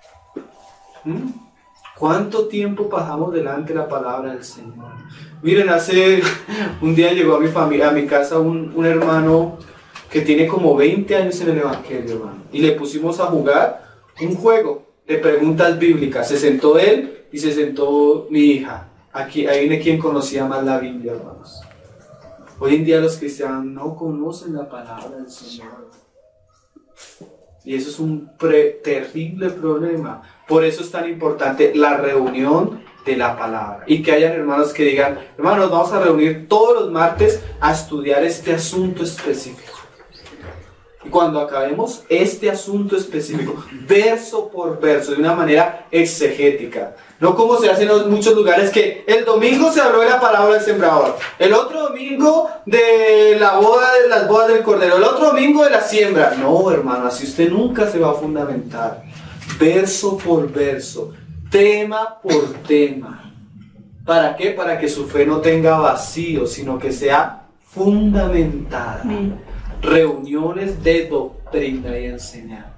¿Cuánto tiempo pasamos delante de la palabra del Señor? Miren, hace un día llegó a mi familia, a mi casa un hermano que tiene como 20 años en el Evangelio, hermano. Y le pusimos a jugar un juego de preguntas bíblicas. Se sentó él y se sentó mi hija. Aquí, ahí viene quien conocía más la Biblia, hermanos. Hoy en día los cristianos no conocen la palabra del Señor. Y eso es un terrible problema. Por eso es tan importante la reunión de la palabra. Y que hayan hermanos que digan, hermanos, vamos a reunir todos los martes a estudiar este asunto específico. Y cuando acabemos este asunto específico, verso por verso, de una manera exegética. No como se hace en muchos lugares que el domingo se habló de la palabra del sembrador, el otro domingo de la boda, de las bodas del Cordero, el otro domingo de la siembra. No, hermano, así usted nunca se va a fundamentar. Verso por verso, tema por tema. ¿Para qué? Para que su fe no tenga vacío, sino que sea fundamentada. Reuniones de doctrina y enseñanza.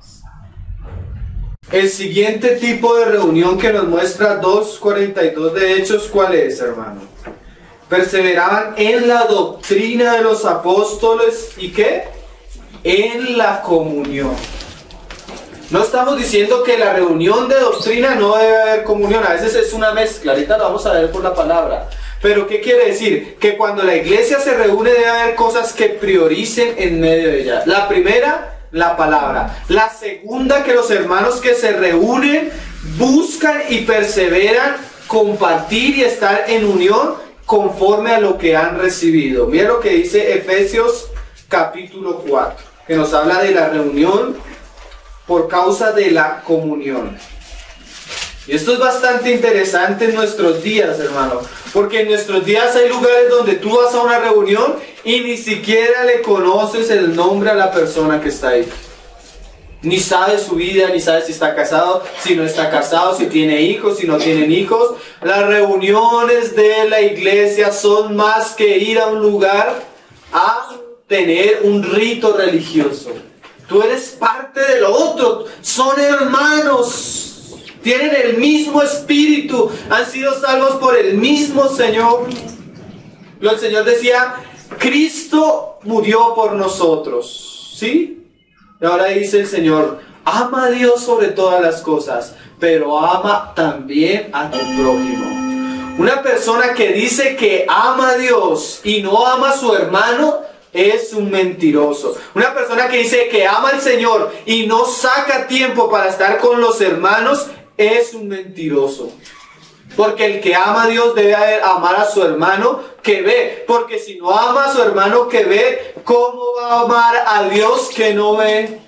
El siguiente tipo de reunión que nos muestra 2:42 de Hechos, ¿cuál es, hermano? Perseveraban en la doctrina de los apóstoles, ¿y qué? En la comunión. No estamos diciendo que la reunión de doctrina no debe haber comunión, a veces es una mezcla, ahorita lo vamos a ver por la palabra. Pero ¿qué quiere decir? Que cuando la iglesia se reúne debe haber cosas que prioricen en medio de ella. La primera, la palabra. La segunda, que los hermanos que se reúnen buscan y perseveran compartir y estar en unión conforme a lo que han recibido. Mira lo que dice Efesios capítulo 4, que nos habla de la reunión por causa de la comunión. Y esto es bastante interesante en nuestros días, hermano, porque en nuestros días hay lugares donde tú vas a una reunión y ni siquiera le conoces el nombre a la persona que está ahí. Ni sabes su vida, ni sabes si está casado, si no está casado, si tiene hijos, si no tienen hijos. Las reuniones de la iglesia son más que ir a un lugar a tener un rito religioso. Tú eres parte de lo otro, son hermanos. Tienen el mismo espíritu, han sido salvos por el mismo Señor. El Señor decía, Cristo murió por nosotros, ¿sí? Y ahora dice el Señor, ama a Dios sobre todas las cosas, pero ama también a tu prójimo. Una persona que dice que ama a Dios y no ama a su hermano, es un mentiroso. Una persona que dice que ama al Señor y no saca tiempo para estar con los hermanos, es un mentiroso. Porque el que ama a Dios debe amar a su hermano que ve. Porque si no ama a su hermano que ve, ¿cómo va a amar a Dios que no ve?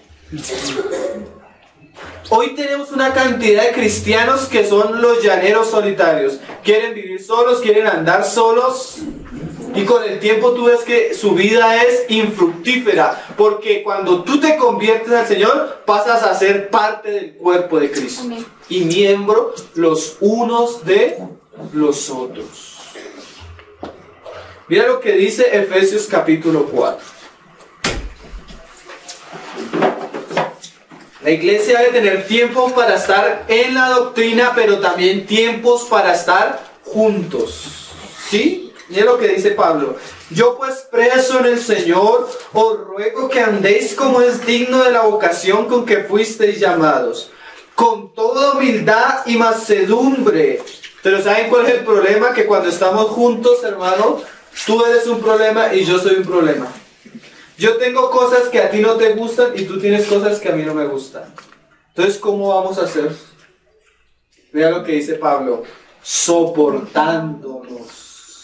Hoy tenemos una cantidad de cristianos que son los llaneros solitarios. Quieren vivir solos, quieren andar solos. Y con el tiempo tú ves que su vida es infructífera. Porque cuando tú te conviertes al Señor, pasas a ser parte del cuerpo de Cristo. Amén. Y miembro los unos de los otros. Mira lo que dice Efesios capítulo 4. La iglesia debe tener tiempo para estar en la doctrina, pero también tiempos para estar juntos. ¿Sí? Mira lo que dice Pablo. Yo pues preso en el Señor, os ruego que andéis como es digno de la vocación con que fuisteis llamados, con toda humildad y mansedumbre. Pero ¿saben cuál es el problema? Que cuando estamos juntos, hermano, tú eres un problema y yo soy un problema. Yo tengo cosas que a ti no te gustan y tú tienes cosas que a mí no me gustan. Entonces, ¿cómo vamos a hacer? Mira lo que dice Pablo: soportándonos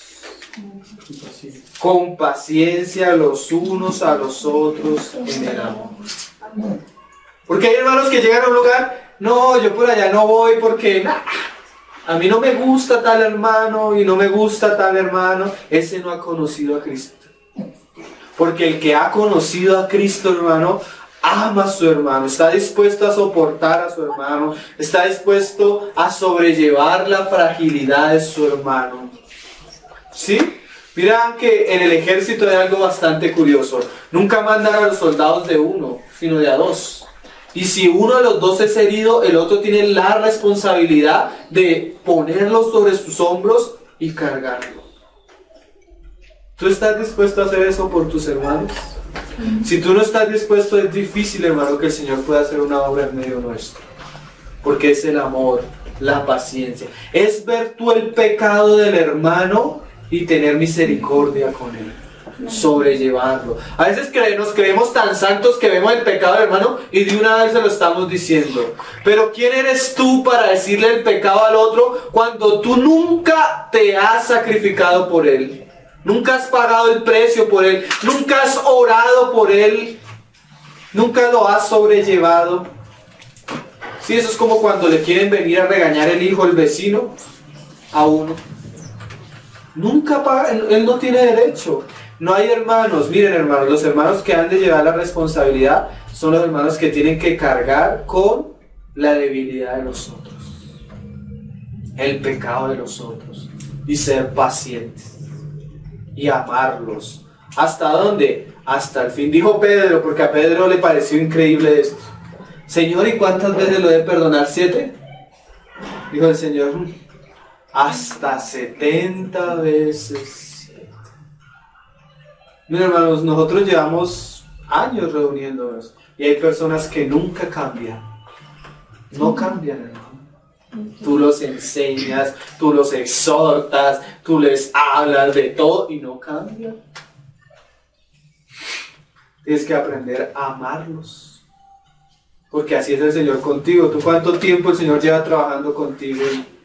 con paciencia los unos a los otros en el amor. Porque hay hermanos que llegan a un lugar: no, yo por allá no voy porque a mí no me gusta tal hermano y no me gusta tal hermano. Ese no ha conocido a Cristo. Porque el que ha conocido a Cristo, hermano, ama a su hermano, está dispuesto a soportar a su hermano, está dispuesto a sobrellevar la fragilidad de su hermano. ¿Sí? Miran que en el ejército hay algo bastante curioso. Nunca mandan a los soldados de uno, sino de a dos. Y si uno de los dos es herido, el otro tiene la responsabilidad de ponerlo sobre sus hombros y cargarlo. ¿Tú estás dispuesto a hacer eso por tus hermanos? Si tú no estás dispuesto, es difícil, hermano, que el Señor pueda hacer una obra en medio nuestro. Porque es el amor, la paciencia. Es ver tú el pecado del hermano y tener misericordia con él. Sobrellevarlo. A veces nos creemos tan santos que vemos el pecado del hermano y de una vez se lo estamos diciendo. Pero ¿quién eres tú para decirle el pecado al otro cuando tú nunca te has sacrificado por él? Nunca has pagado el precio por él, nunca has orado por él, nunca lo has sobrellevado. Sí, eso es como cuando le quieren venir a regañar el hijo, el vecino, a uno. Nunca paga, él no tiene derecho. No hay hermanos, miren hermanos, los hermanos que han de llevar la responsabilidad son los hermanos que tienen que cargar con la debilidad de los otros, el pecado de los otros, y ser pacientes. Y amarlos. ¿Hasta dónde? Hasta el fin. Dijo Pedro, porque a Pedro le pareció increíble esto: Señor, ¿y cuántas veces lo he de perdonar? ¿7? Dijo el Señor: hasta 70 veces 7. Miren, hermanos, nosotros llevamos años reuniéndonos y hay personas que nunca cambian. No cambian, hermano. Tú los enseñas, tú los exhortas, tú les hablas de todo y no cambian. Tienes que aprender a amarlos, porque así es el Señor contigo. ¿Tú cuánto tiempo el Señor lleva trabajando contigo?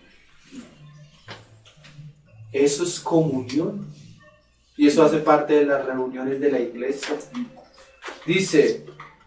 Eso es comunión, y eso hace parte de las reuniones de la iglesia. Dice: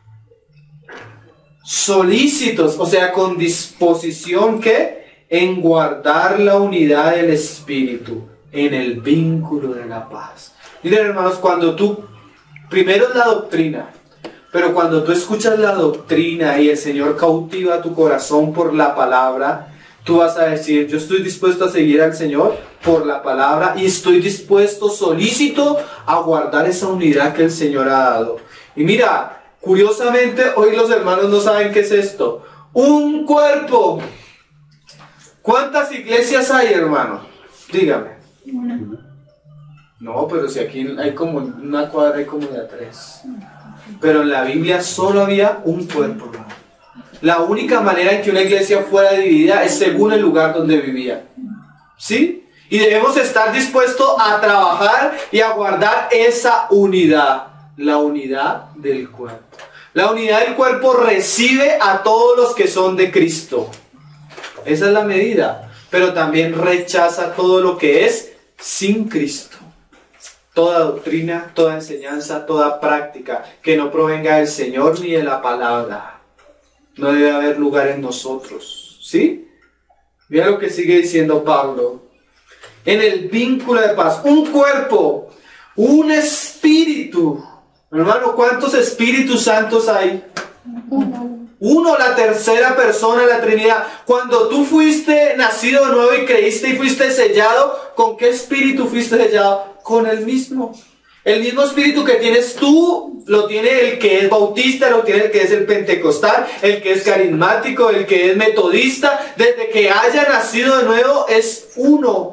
solícitos, o sea, con disposición, ¿qué? En guardar la unidad del Espíritu, en el vínculo de la paz. Miren, hermanos, cuando tú, primero es la doctrina, pero cuando tú escuchas la doctrina y el Señor cautiva tu corazón por la palabra, tú vas a decir: yo estoy dispuesto a seguir al Señor por la palabra y estoy dispuesto, solícito, a guardar esa unidad que el Señor ha dado. Y mira, curiosamente, hoy los hermanos no saben qué es esto. Un cuerpo. ¿Cuántas iglesias hay, hermano? Dígame. Una. No, pero si aquí hay como una cuadra, hay como de a 3. Pero en la Biblia solo había un cuerpo, hermano. La única manera en que una iglesia fuera dividida es según el lugar donde vivía. ¿Sí? Y debemos estar dispuestos a trabajar y a guardar esa unidad. La unidad del cuerpo. La unidad del cuerpo recibe a todos los que son de Cristo. Esa es la medida. Pero también rechaza todo lo que es sin Cristo. Toda doctrina, toda enseñanza, toda práctica que no provenga del Señor ni de la palabra. No debe haber lugar en nosotros. ¿Sí? Mira lo que sigue diciendo Pablo. En el vínculo de paz. Un cuerpo. Un espíritu. Hermano, ¿cuántos Espíritus Santos hay? Uno, la tercera persona de la Trinidad. Cuando tú fuiste nacido de nuevo y creíste y fuiste sellado, ¿con qué espíritu fuiste sellado? Con el mismo. El mismo espíritu que tienes tú, lo tiene el que es bautista, lo tiene el que es el pentecostal, el que es carismático, el que es metodista. Desde que haya nacido de nuevo es uno.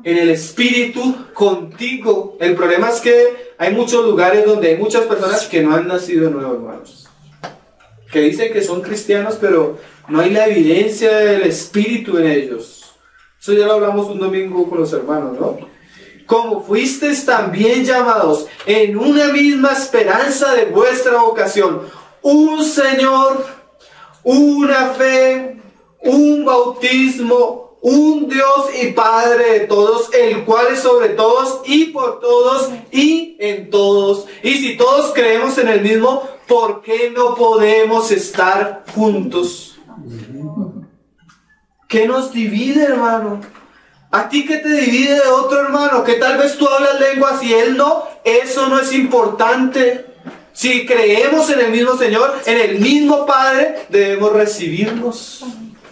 en el Espíritu contigo. El problema es que hay muchos lugares donde hay muchas personas que no han nacido de nuevo, hermanos. Que dicen que son cristianos, pero no hay la evidencia del Espíritu en ellos. Eso ya lo hablamos un domingo con los hermanos, ¿no? Como fuisteis también llamados en una misma esperanza de vuestra vocación, un Señor, una fe, un bautismo, un Dios y Padre de todos, el cual es sobre todos y por todos y en todos. Y si todos creemos en el mismo, ¿por qué no podemos estar juntos? ¿Qué nos divide, hermano? ¿A ti qué te divide de otro hermano? Que tal vez tú hablas lenguas y él no. Eso no es importante. Si creemos en el mismo Señor, en el mismo Padre, debemos recibirnos.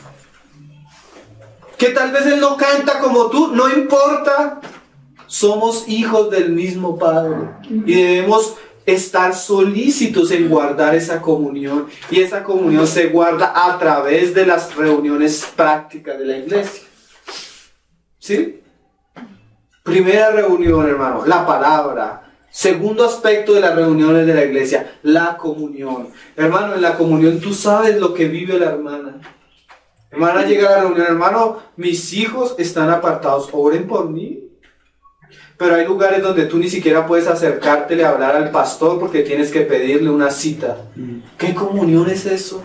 Que tal vez él no canta como tú, no importa. Somos hijos del mismo Padre y debemos estar solícitos en guardar esa comunión. Y esa comunión se guarda a través de las reuniones prácticas de la iglesia. ¿Sí? Primera reunión, hermano, la palabra. Segundo aspecto de las reuniones de la iglesia, la comunión. Hermano, en la comunión tú sabes lo que vive la hermana. Hermana llega a la reunión, hermano, mis hijos están apartados, oren por mí. Pero hay lugares donde tú ni siquiera puedes acercártele a hablar al pastor porque tienes que pedirle una cita. ¿Qué comunión es eso?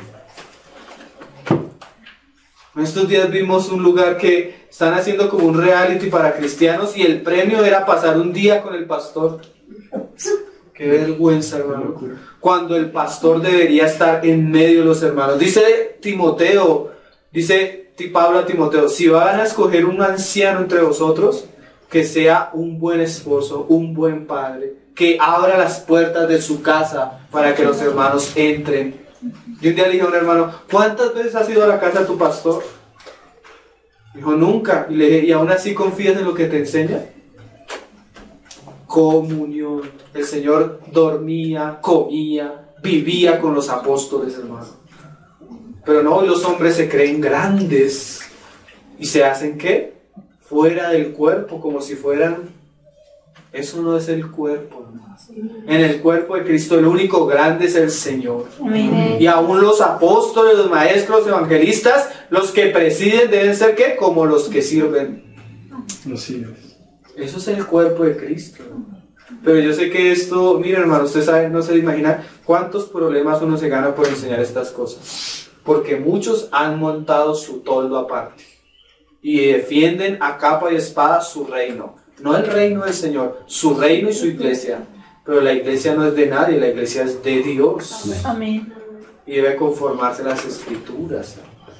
En estos días vimos un lugar que están haciendo como un reality para cristianos y el premio era pasar un día con el pastor. Qué vergüenza, hermano. Cuando el pastor debería estar en medio de los hermanos. Dice Timoteo, dice Pablo a Timoteo, si van a escoger un anciano entre vosotros, que sea un buen esposo, un buen padre, que abra las puertas de su casa para que los hermanos entren. Y un día le dije a un hermano, ¿cuántas veces has ido a la casa de tu pastor? Dijo, nunca. Y le dije, ¿y aún así confías en lo que te enseña? Comunión. El Señor dormía, comía, vivía con los apóstoles, hermano. Pero no, hoy los hombres se creen grandes y se hacen ¿qué? Fuera del cuerpo, como si fueran... Eso no es el cuerpo, hermano. En el cuerpo de Cristo el único grande es el Señor. Amén. Y aún los apóstoles, los maestros, evangelistas, los que presiden deben ser ¿qué? Como los que sirven. Así es. Eso es el cuerpo de Cristo. Pero yo sé que esto, mira hermano, usted sabe, no se imagina cuántos problemas uno se gana por enseñar estas cosas. Porque muchos han montado su toldo aparte y defienden a capa y espada su reino. No el reino del Señor, su reino y su iglesia. Pero la iglesia no es de nadie, la iglesia es de Dios. Amén. Y debe conformarse a las escrituras.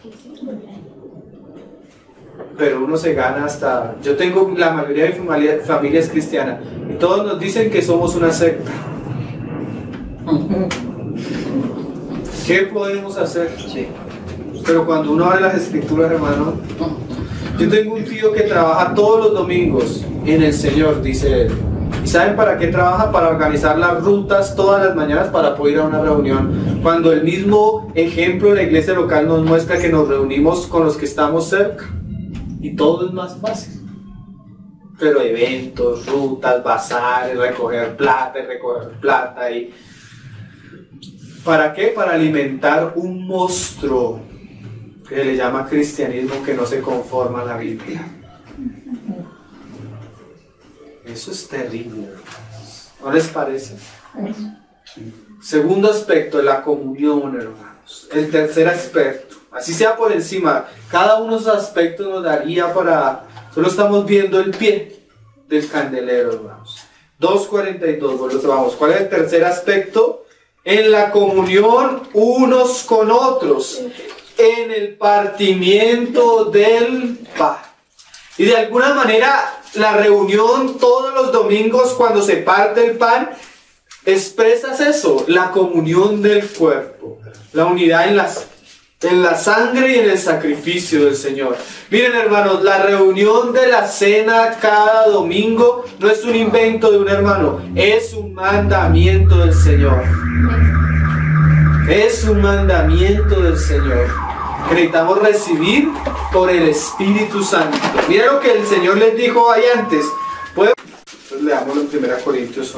Pero uno se gana hasta... Yo tengo la mayoría de mi familia es cristiana y todos nos dicen que somos una secta. ¿Qué podemos hacer? Sí. Pero cuando uno abre las escrituras, hermano, yo tengo un tío que trabaja todos los domingos en el Señor, dice él. ¿Y saben para qué trabaja? Para organizar las rutas todas las mañanas para poder ir a una reunión. Cuando el mismo ejemplo de la iglesia local nos muestra que nos reunimos con los que estamos cerca. Y todo es más fácil. Pero eventos, rutas, bazares, recoger plata y... ¿Para qué? Para alimentar un monstruo que le llama cristianismo que no se conforma a la Biblia. Eso es terrible, hermanos. ¿No les parece? Segundo aspecto, la comunión, hermanos. El tercer aspecto, así sea por encima, cada uno de esos aspectos nos daría para... Solo estamos viendo el pie del candelero, hermanos. 2:42, vamos. ¿Cuál es el tercer aspecto? En la comunión unos con otros, en el partimiento del pan. Y de alguna manera la reunión todos los domingos cuando se parte el pan, expresas eso, la comunión del cuerpo, la unidad en la sangre y en el sacrificio del Señor. Miren hermanos, la reunión de la cena cada domingo no es un invento de un hermano, es un mandamiento del Señor. Es un mandamiento del Señor. que necesitamos recibir por el Espíritu Santo. Mira lo que el Señor les dijo ahí antes. Entonces leámoslo en 1 Corintios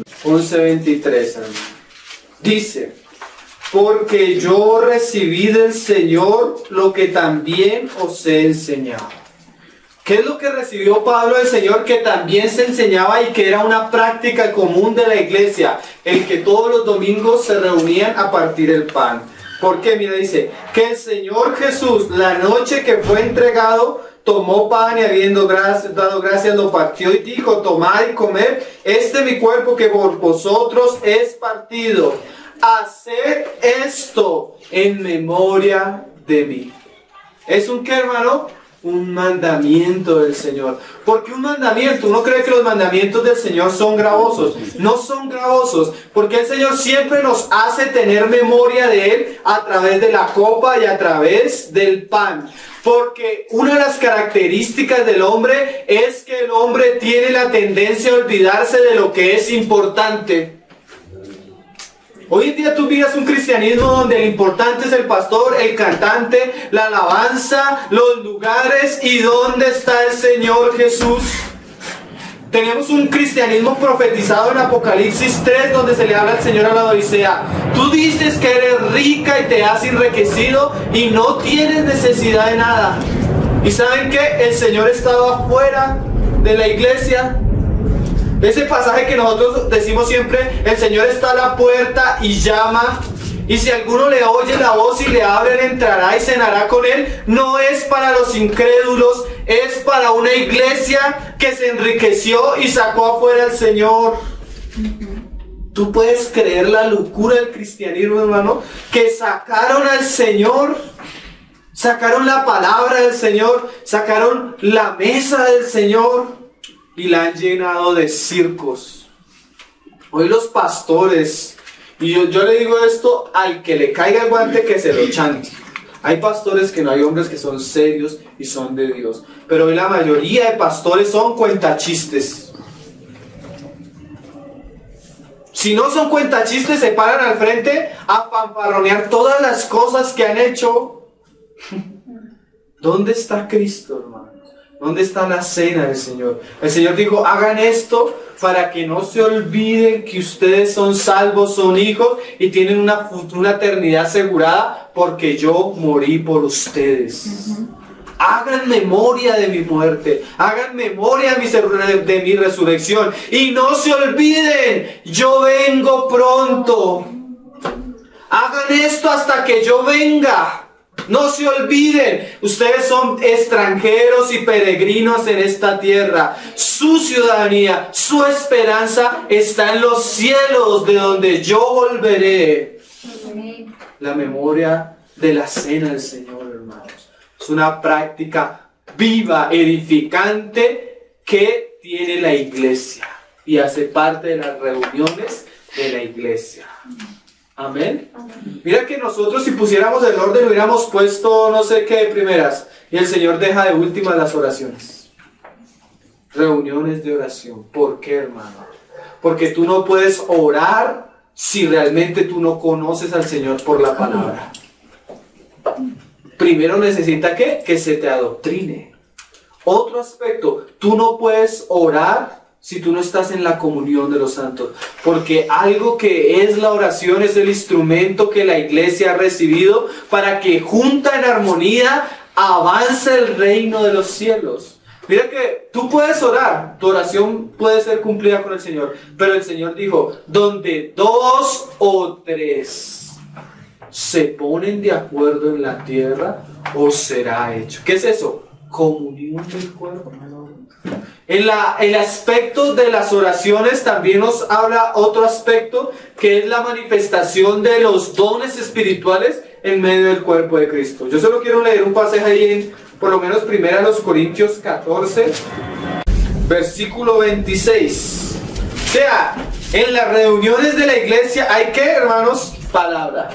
11:23. Dice: porque yo recibí del Señor lo que también os he enseñado. ¿Qué es lo que recibió Pablo del Señor que también se enseñaba y que era una práctica común de la iglesia? El que todos los domingos se reunían a partir el pan. ¿Por qué? Mira, dice que el Señor Jesús, la noche que fue entregado, tomó pan y habiendo dado gracias lo partió y dijo: tomad y comed, este es mi cuerpo que por vosotros es partido. Haced esto en memoria de mí. ¿Es un qué, hermano? Un mandamiento del Señor. ¿Por qué un mandamiento? ¿Uno cree que los mandamientos del Señor son gravosos? No son gravosos, porque el Señor siempre nos hace tener memoria de Él a través de la copa y a través del pan. Porque una de las características del hombre es que el hombre tiene la tendencia a olvidarse de lo que es importante. Hoy en día tú miras un cristianismo donde lo importante es el pastor, el cantante, la alabanza, los lugares y dónde está el Señor Jesús. Tenemos un cristianismo profetizado en Apocalipsis 3 donde se le habla al Señor a la Odisea: tú dices que eres rica y te has enriquecido y no tienes necesidad de nada. ¿Y saben qué? El Señor estaba afuera de la iglesia. Ese pasaje que nosotros decimos siempre: el Señor está a la puerta y llama, y si alguno le oye la voz y le abre, él entrará y cenará con él. No es para los incrédulos, es para una iglesia que se enriqueció y sacó afuera al Señor. ¿Tú puedes creer la locura del cristianismo, hermano? Que sacaron al Señor, sacaron la palabra del Señor, sacaron la mesa del Señor y la han llenado de circos. Hoy los pastores, y yo le digo esto al que le caiga el guante que se lo chante. Hay pastores que no hay hombres que son serios y son de Dios, pero hoy la mayoría de pastores son cuentachistes. Si no son cuentachistes, se paran al frente a fanfarronear todas las cosas que han hecho. ¿Dónde está Cristo, hermano? ¿Dónde está la cena del Señor? El Señor dijo: hagan esto para que no se olviden que ustedes son salvos, son hijos y tienen una eternidad asegurada, porque yo morí por ustedes. Hagan memoria de mi muerte, hagan memoria de mi resurrección y no se olviden, yo vengo pronto. Hagan esto hasta que yo venga. No se olviden, ustedes son extranjeros y peregrinos en esta tierra. Su ciudadanía, su esperanza está en los cielos, de donde yo volveré. La memoria de la cena del Señor, hermanos, es una práctica viva, edificante, que tiene la iglesia y hace parte de las reuniones de la iglesia. Amén. Mira que nosotros, si pusiéramos el orden, hubiéramos puesto no sé qué de primeras, y el Señor deja de últimas las oraciones. Reuniones de oración. ¿Por qué, hermano? Porque tú no puedes orar si realmente tú no conoces al Señor por la palabra. Primero necesita ¿qué? Que se te adoctrine. Otro aspecto: tú no puedes orar si tú no estás en la comunión de los santos, porque algo que es la oración es el instrumento que la iglesia ha recibido para que junta en armonía avance el reino de los cielos. Mira que tú puedes orar, tu oración puede ser cumplida con el Señor, pero el Señor dijo: donde 2 o 3 se ponen de acuerdo en la tierra, os será hecho. ¿Qué es eso? Comunión del cuerpo. El aspecto de las oraciones también nos habla otro aspecto, que es la manifestación de los dones espirituales en medio del cuerpo de Cristo. Yo solo quiero leer un pasaje ahí en, por lo menos, 1 Corintios 14, versículo 26. O sea, en las reuniones de la iglesia hay que, hermanos, palabra,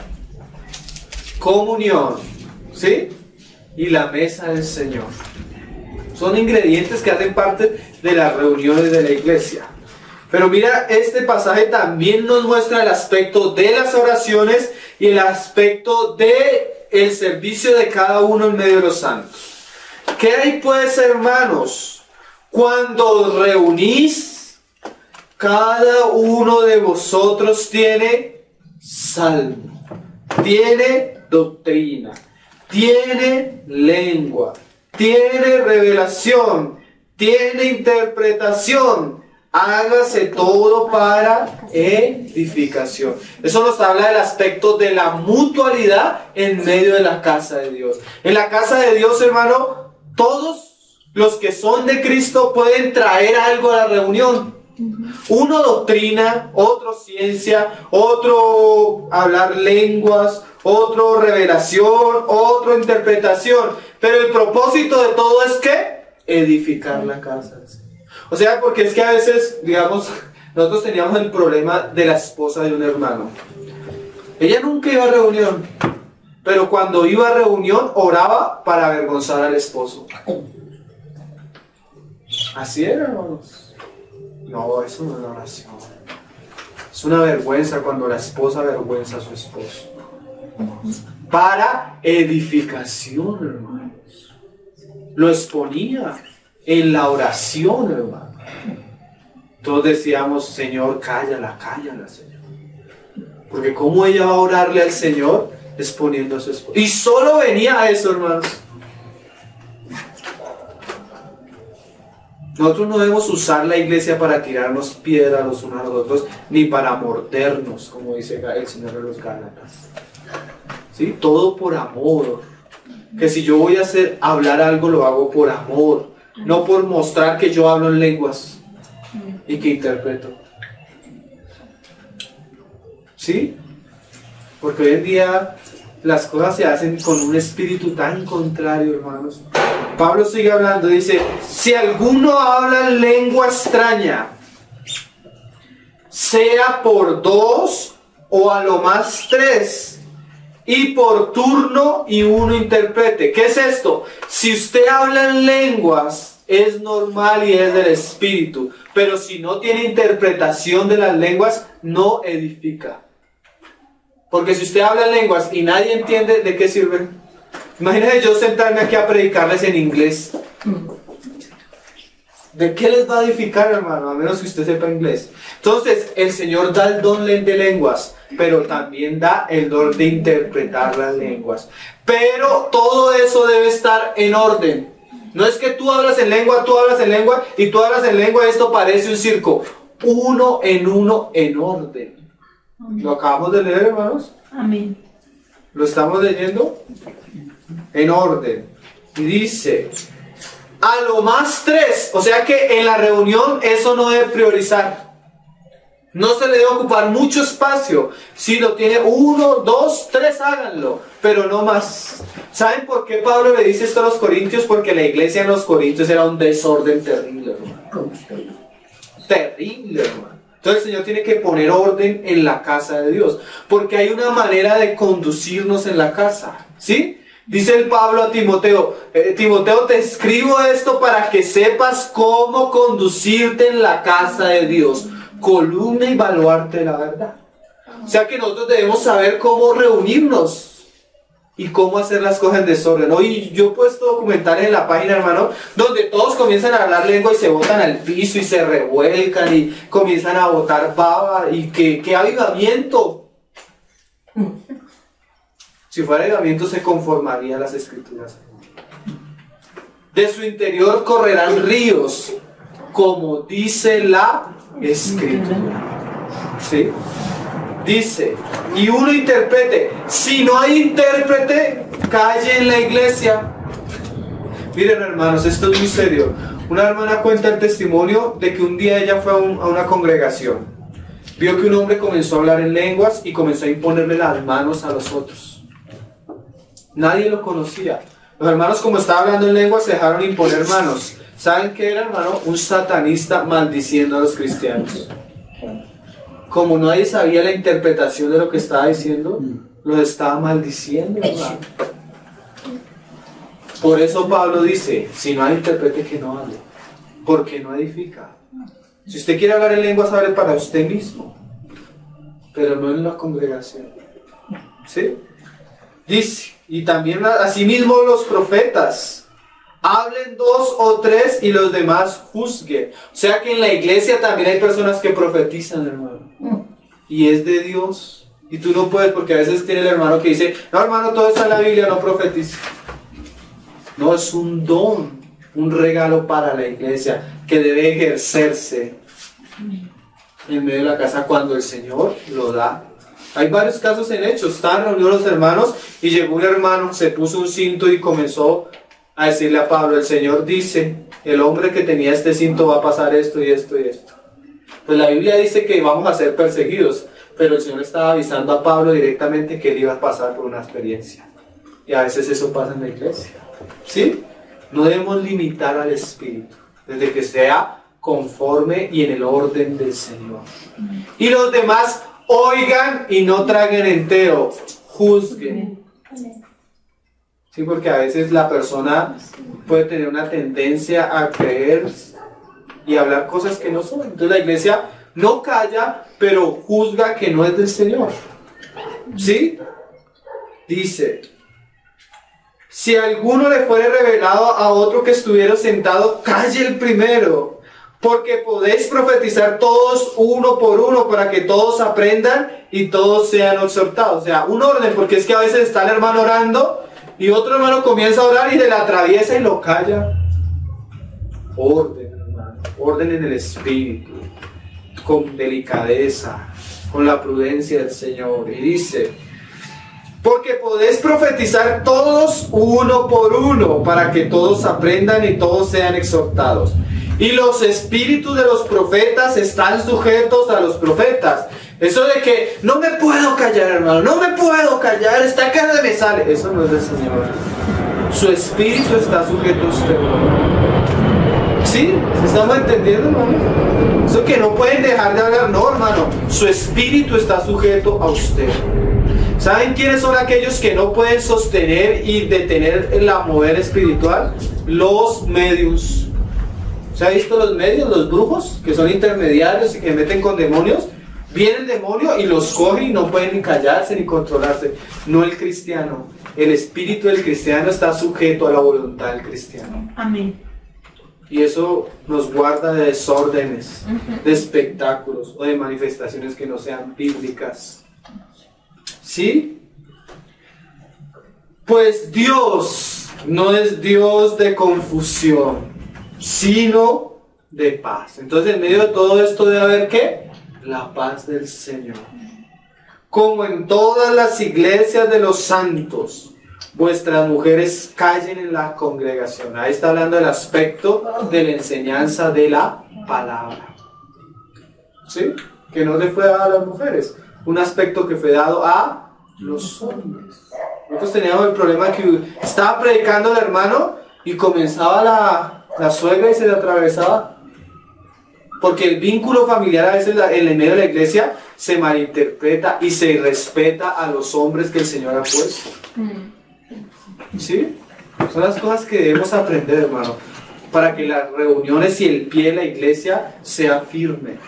comunión, ¿sí? Y la mesa del Señor. Son ingredientes que hacen parte de las reuniones de la iglesia. Pero mira, este pasaje también nos muestra el aspecto de las oraciones y el aspecto de el servicio de cada uno en medio de los santos. ¿Qué hay pues, hermanos? Cuando os reunís, cada uno de vosotros tiene salmo, tiene doctrina, tiene lengua, tiene revelación, tiene interpretación. Hágase todo para edificación. Eso nos habla del aspecto de la mutualidad en medio de la casa de Dios. En la casa de Dios, hermano, todos los que son de Cristo pueden traer algo a la reunión. Uno doctrina, otro ciencia, otro hablar lenguas, otro revelación, otro interpretación. Pero el propósito de todo es que edificar la casa. O sea, porque es que a veces, digamos, nosotros teníamos el problema de la esposa de un hermano. Ella nunca iba a reunión, pero cuando iba a reunión oraba para avergonzar al esposo. Así era, hermanos. No, eso no es una oración. Es una vergüenza cuando la esposa avergüenza a su esposo. Para edificación, hermanos. Lo exponía en la oración, hermano. Todos decíamos, Señor, cállala, cállala, Señor. Porque cómo ella va a orarle al Señor exponiendo a su esposo. Y solo venía a eso, hermanos. Nosotros no debemos usar la iglesia para tirarnos piedras los unos a los otros, ni para mordernos, como dice el Señor de los Gálatas. ¿Sí? Todo por amor. Que si yo voy a hablar algo, lo hago por amor. No por mostrar que yo hablo en lenguas y que interpreto. ¿Sí? Porque hoy en día las cosas se hacen con un espíritu tan contrario, hermanos. Pablo sigue hablando, dice, si alguno habla en lengua extraña, sea por 2 o a lo más 3, y por turno y uno interprete. ¿Qué es esto? Si usted habla en lenguas, es normal y es del espíritu, pero si no tiene interpretación de las lenguas, no edifica. Porque si usted habla en lenguas y nadie entiende, ¿de qué sirve? Imagínense yo sentarme aquí a predicarles en inglés. ¿De qué les va a edificar, hermano? A menos que usted sepa inglés. Entonces, el Señor da el don de lenguas, pero también da el don de interpretar las lenguas. Pero todo eso debe estar en orden. No es que tú hablas en lengua, tú hablas en lengua y tú hablas en lengua, esto parece un circo. Uno en orden. ¿Lo acabamos de leer, hermanos? Amén. ¿Lo estamos leyendo? En orden. Y dice, a lo más 3. O sea que en la reunión eso no debe priorizar. No se le debe ocupar mucho espacio. Si lo tiene 1, 2, 3, háganlo. Pero no más. ¿Saben por qué Pablo le dice esto a los corintios? Porque la iglesia en los corintios era un desorden terrible, hermano. Terrible, hermano. Entonces el Señor tiene que poner orden en la casa de Dios. Porque hay una manera de conducirnos en la casa. ¿Sí? Dice el Pablo a Timoteo, Timoteo, te escribo esto para que sepas cómo conducirte en la casa de Dios. Columna y baluarte de la verdad. O sea que nosotros debemos saber cómo reunirnos y cómo hacer las cosas en desorden. Hoy yo he puesto documentales en la página, hermano, donde todos comienzan a hablar lengua y se botan al piso y se revuelcan y comienzan a botar baba y qué avivamiento. Si fuera avivamiento se conformaría a las escrituras. De su interior correrán ríos, como dice la escritura. ¿Sí? Dice, y uno interprete. Si no hay intérprete, calle en la iglesia. Miren, hermanos, esto es muy serio. Una hermana cuenta el testimonio de que un día ella fue a una congregación. Vio que un hombre comenzó a hablar en lenguas y comenzó a imponerle las manos a los otros. Nadie lo conocía. Los hermanos, como estaba hablando en lenguas, se dejaron imponer manos. ¿Saben qué era, hermano? Un satanista maldiciendo a los cristianos. Como nadie sabía la interpretación de lo que estaba diciendo, los estaba maldiciendo, hermano. Por eso Pablo dice, si no hay intérprete, que no hable, porque no edifica. Si usted quiere hablar en lenguas, hable para usted mismo, pero no en la congregación. ¿Sí? Dice, y también asimismo los profetas, hablen 2 o 3 y los demás juzguen. O sea que en la iglesia también hay personas que profetizan, hermano. Y es de Dios. Y tú no puedes, porque a veces tiene el hermano que dice, no hermano, todo está en la Biblia, no profetiza. No, es un don, un regalo para la iglesia que debe ejercerse en medio de la casa cuando el Señor lo da. Hay varios casos en Hechos. Estaban reunidos los hermanos y llegó un hermano, se puso un cinto y comenzó a decirle a Pablo, el Señor dice, el hombre que tenía este cinto va a pasar esto y esto y esto. Pues la Biblia dice que vamos a ser perseguidos, pero el Señor estaba avisando a Pablo directamente que él iba a pasar por una experiencia. Y a veces eso pasa en la iglesia. ¿Sí? No debemos limitar al Espíritu, desde que sea conforme y en el orden del Señor. Y los demás oigan y no traguen entero, juzguen. Sí, porque a veces la persona puede tener una tendencia a creer y hablar cosas que no son. Entonces la iglesia no calla, pero juzga que no es del Señor. ¿Sí? Dice, si alguno le fuere revelado a otro que estuviera sentado, calle el primero, porque podéis profetizar todos uno por uno para que todos aprendan y todos sean exhortados. O sea, un orden, porque es que a veces está el hermano orando y otro hermano comienza a orar y se la atraviesa y lo calla. Orden, hermano, orden en el espíritu, con delicadeza, con la prudencia del Señor. Y dice, porque podéis profetizar todos uno por uno para que todos aprendan y todos sean exhortados. Y los espíritus de los profetas están sujetos a los profetas. Eso de que no me puedo callar, hermano, no me puedo callar, esta cara me sale. Eso no es del Señor. Su espíritu está sujeto a usted. ¿Sí? ¿Se estamos entendiendo, hermano? Eso que no pueden dejar de hablar, no, hermano. Su espíritu está sujeto a usted. ¿Saben quiénes son aquellos que no pueden sostener y detener la mover espiritual? Los medios. ¿Se ha visto los medios, los brujos, que son intermediarios y que meten con demonios? Viene el demonio y los coge y no pueden ni callarse ni controlarse. No el cristiano. El espíritu del cristiano está sujeto a la voluntad del cristiano. Amén. Y eso nos guarda de desórdenes, de espectáculos o de manifestaciones que no sean bíblicas. ¿Sí? Pues Dios no es Dios de confusión, sino de paz. Entonces en medio de todo esto debe haber ¿qué? La paz del Señor. Como en todas las iglesias de los santos, vuestras mujeres callen en la congregación. Ahí está hablando del aspecto de la enseñanza de la palabra. ¿Sí? Que no le fue dado a las mujeres. Un aspecto que fue dado a los hombres. Nosotros teníamos el problema que estaba predicando el hermano y comenzaba la suegra y se le atravesaba. Porque el vínculo familiar a veces en el medio de la iglesia se malinterpreta y se irrespeta a los hombres que el Señor ha puesto. ¿Sí? Son las cosas que debemos aprender, hermano, para que las reuniones y el pie de la iglesia sea firme.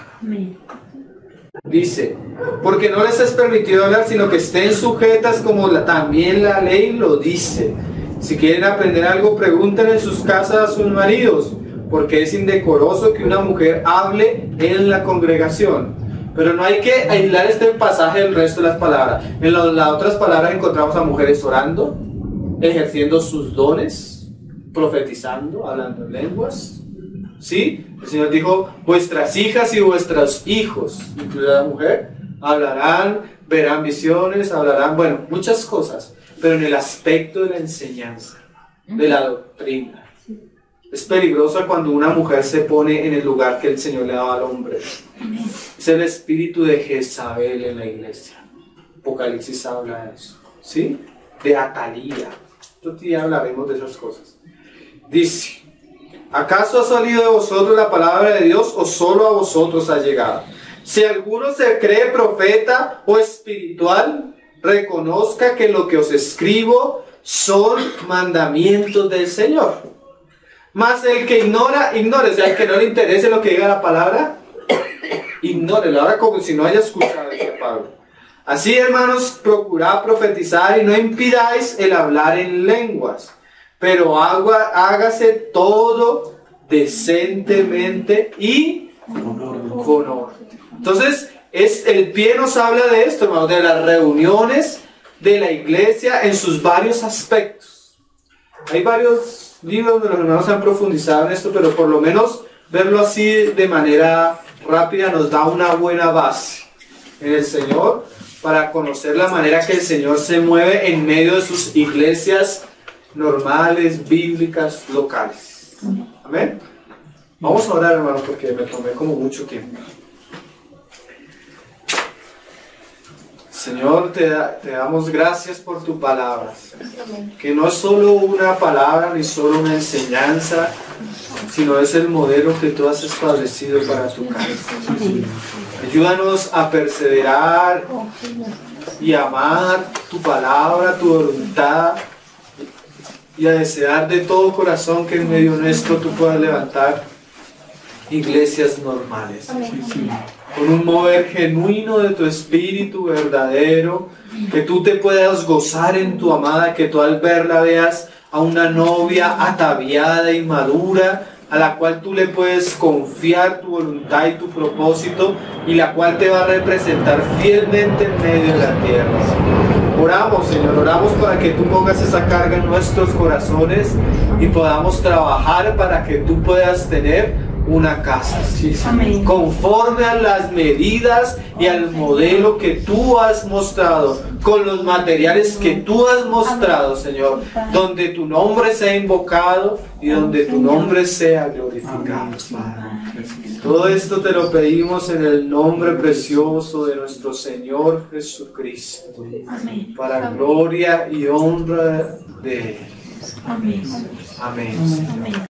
Dice, porque no les es permitido hablar, sino que estén sujetas como también la ley lo dice. Si quieren aprender algo, pregunten en sus casas a sus maridos, porque es indecoroso que una mujer hable en la congregación. Pero no hay que aislar este pasaje del resto de las palabras. En las otras palabras encontramos a mujeres orando, ejerciendo sus dones, profetizando, hablando en lenguas. ¿Sí? El Señor dijo, vuestras hijas y vuestros hijos, incluida la mujer, hablarán, verán visiones, hablarán, bueno, muchas cosas, pero en el aspecto de la enseñanza, de la doctrina. Es peligroso cuando una mujer se pone en el lugar que el Señor le daba al hombre. Es el espíritu de Jezabel en la iglesia. Apocalipsis habla de eso. ¿Sí? De Atalía. Otro día hablaremos de esas cosas. Dice, ¿acaso ha salido de vosotros la palabra de Dios o solo a vosotros ha llegado? Si alguno se cree profeta o espiritual, reconozca que lo que os escribo son mandamientos del Señor. Mas el que ignore, o sea, el que no le interese lo que diga la palabra, ignórelo. Ahora como si no haya escuchado, dice Pablo. Así, hermanos, procurad profetizar y no impidáis el hablar en lenguas, pero hágase todo decentemente y con orden. Entonces, el pie nos habla de esto, hermanos, de las reuniones de la iglesia en sus varios aspectos. Hay varios libros donde los hermanos han profundizado en esto, pero por lo menos verlo así de manera rápida nos da una buena base en el Señor para conocer la manera que el Señor se mueve en medio de sus iglesias normales, bíblicas, locales. Amén. Vamos a orar, hermanos, porque me tomé como mucho tiempo. Señor, te damos gracias por tu palabra, que no es solo una palabra ni solo una enseñanza, sino es el modelo que tú has establecido para tu casa. Ayúdanos a perseverar y amar tu palabra, tu voluntad, y a desear de todo corazón que en medio nuestro tú puedas levantar iglesias normales, con un mover genuino de tu espíritu verdadero, que tú te puedas gozar en tu amada, que tú al verla veas a una novia ataviada y madura, a la cual tú le puedes confiar tu voluntad y tu propósito, y la cual te va a representar fielmente en medio de la tierra. Oramos, Señor, oramos para que tú pongas esa carga en nuestros corazones y podamos trabajar para que tú puedas tener una casa, conforme a las medidas y al modelo que tú has mostrado, con los materiales que tú has mostrado, Señor, donde tu nombre sea invocado y donde tu nombre sea glorificado. Todo esto te lo pedimos en el nombre precioso de nuestro Señor Jesucristo, para gloria y honra de Él. Amén.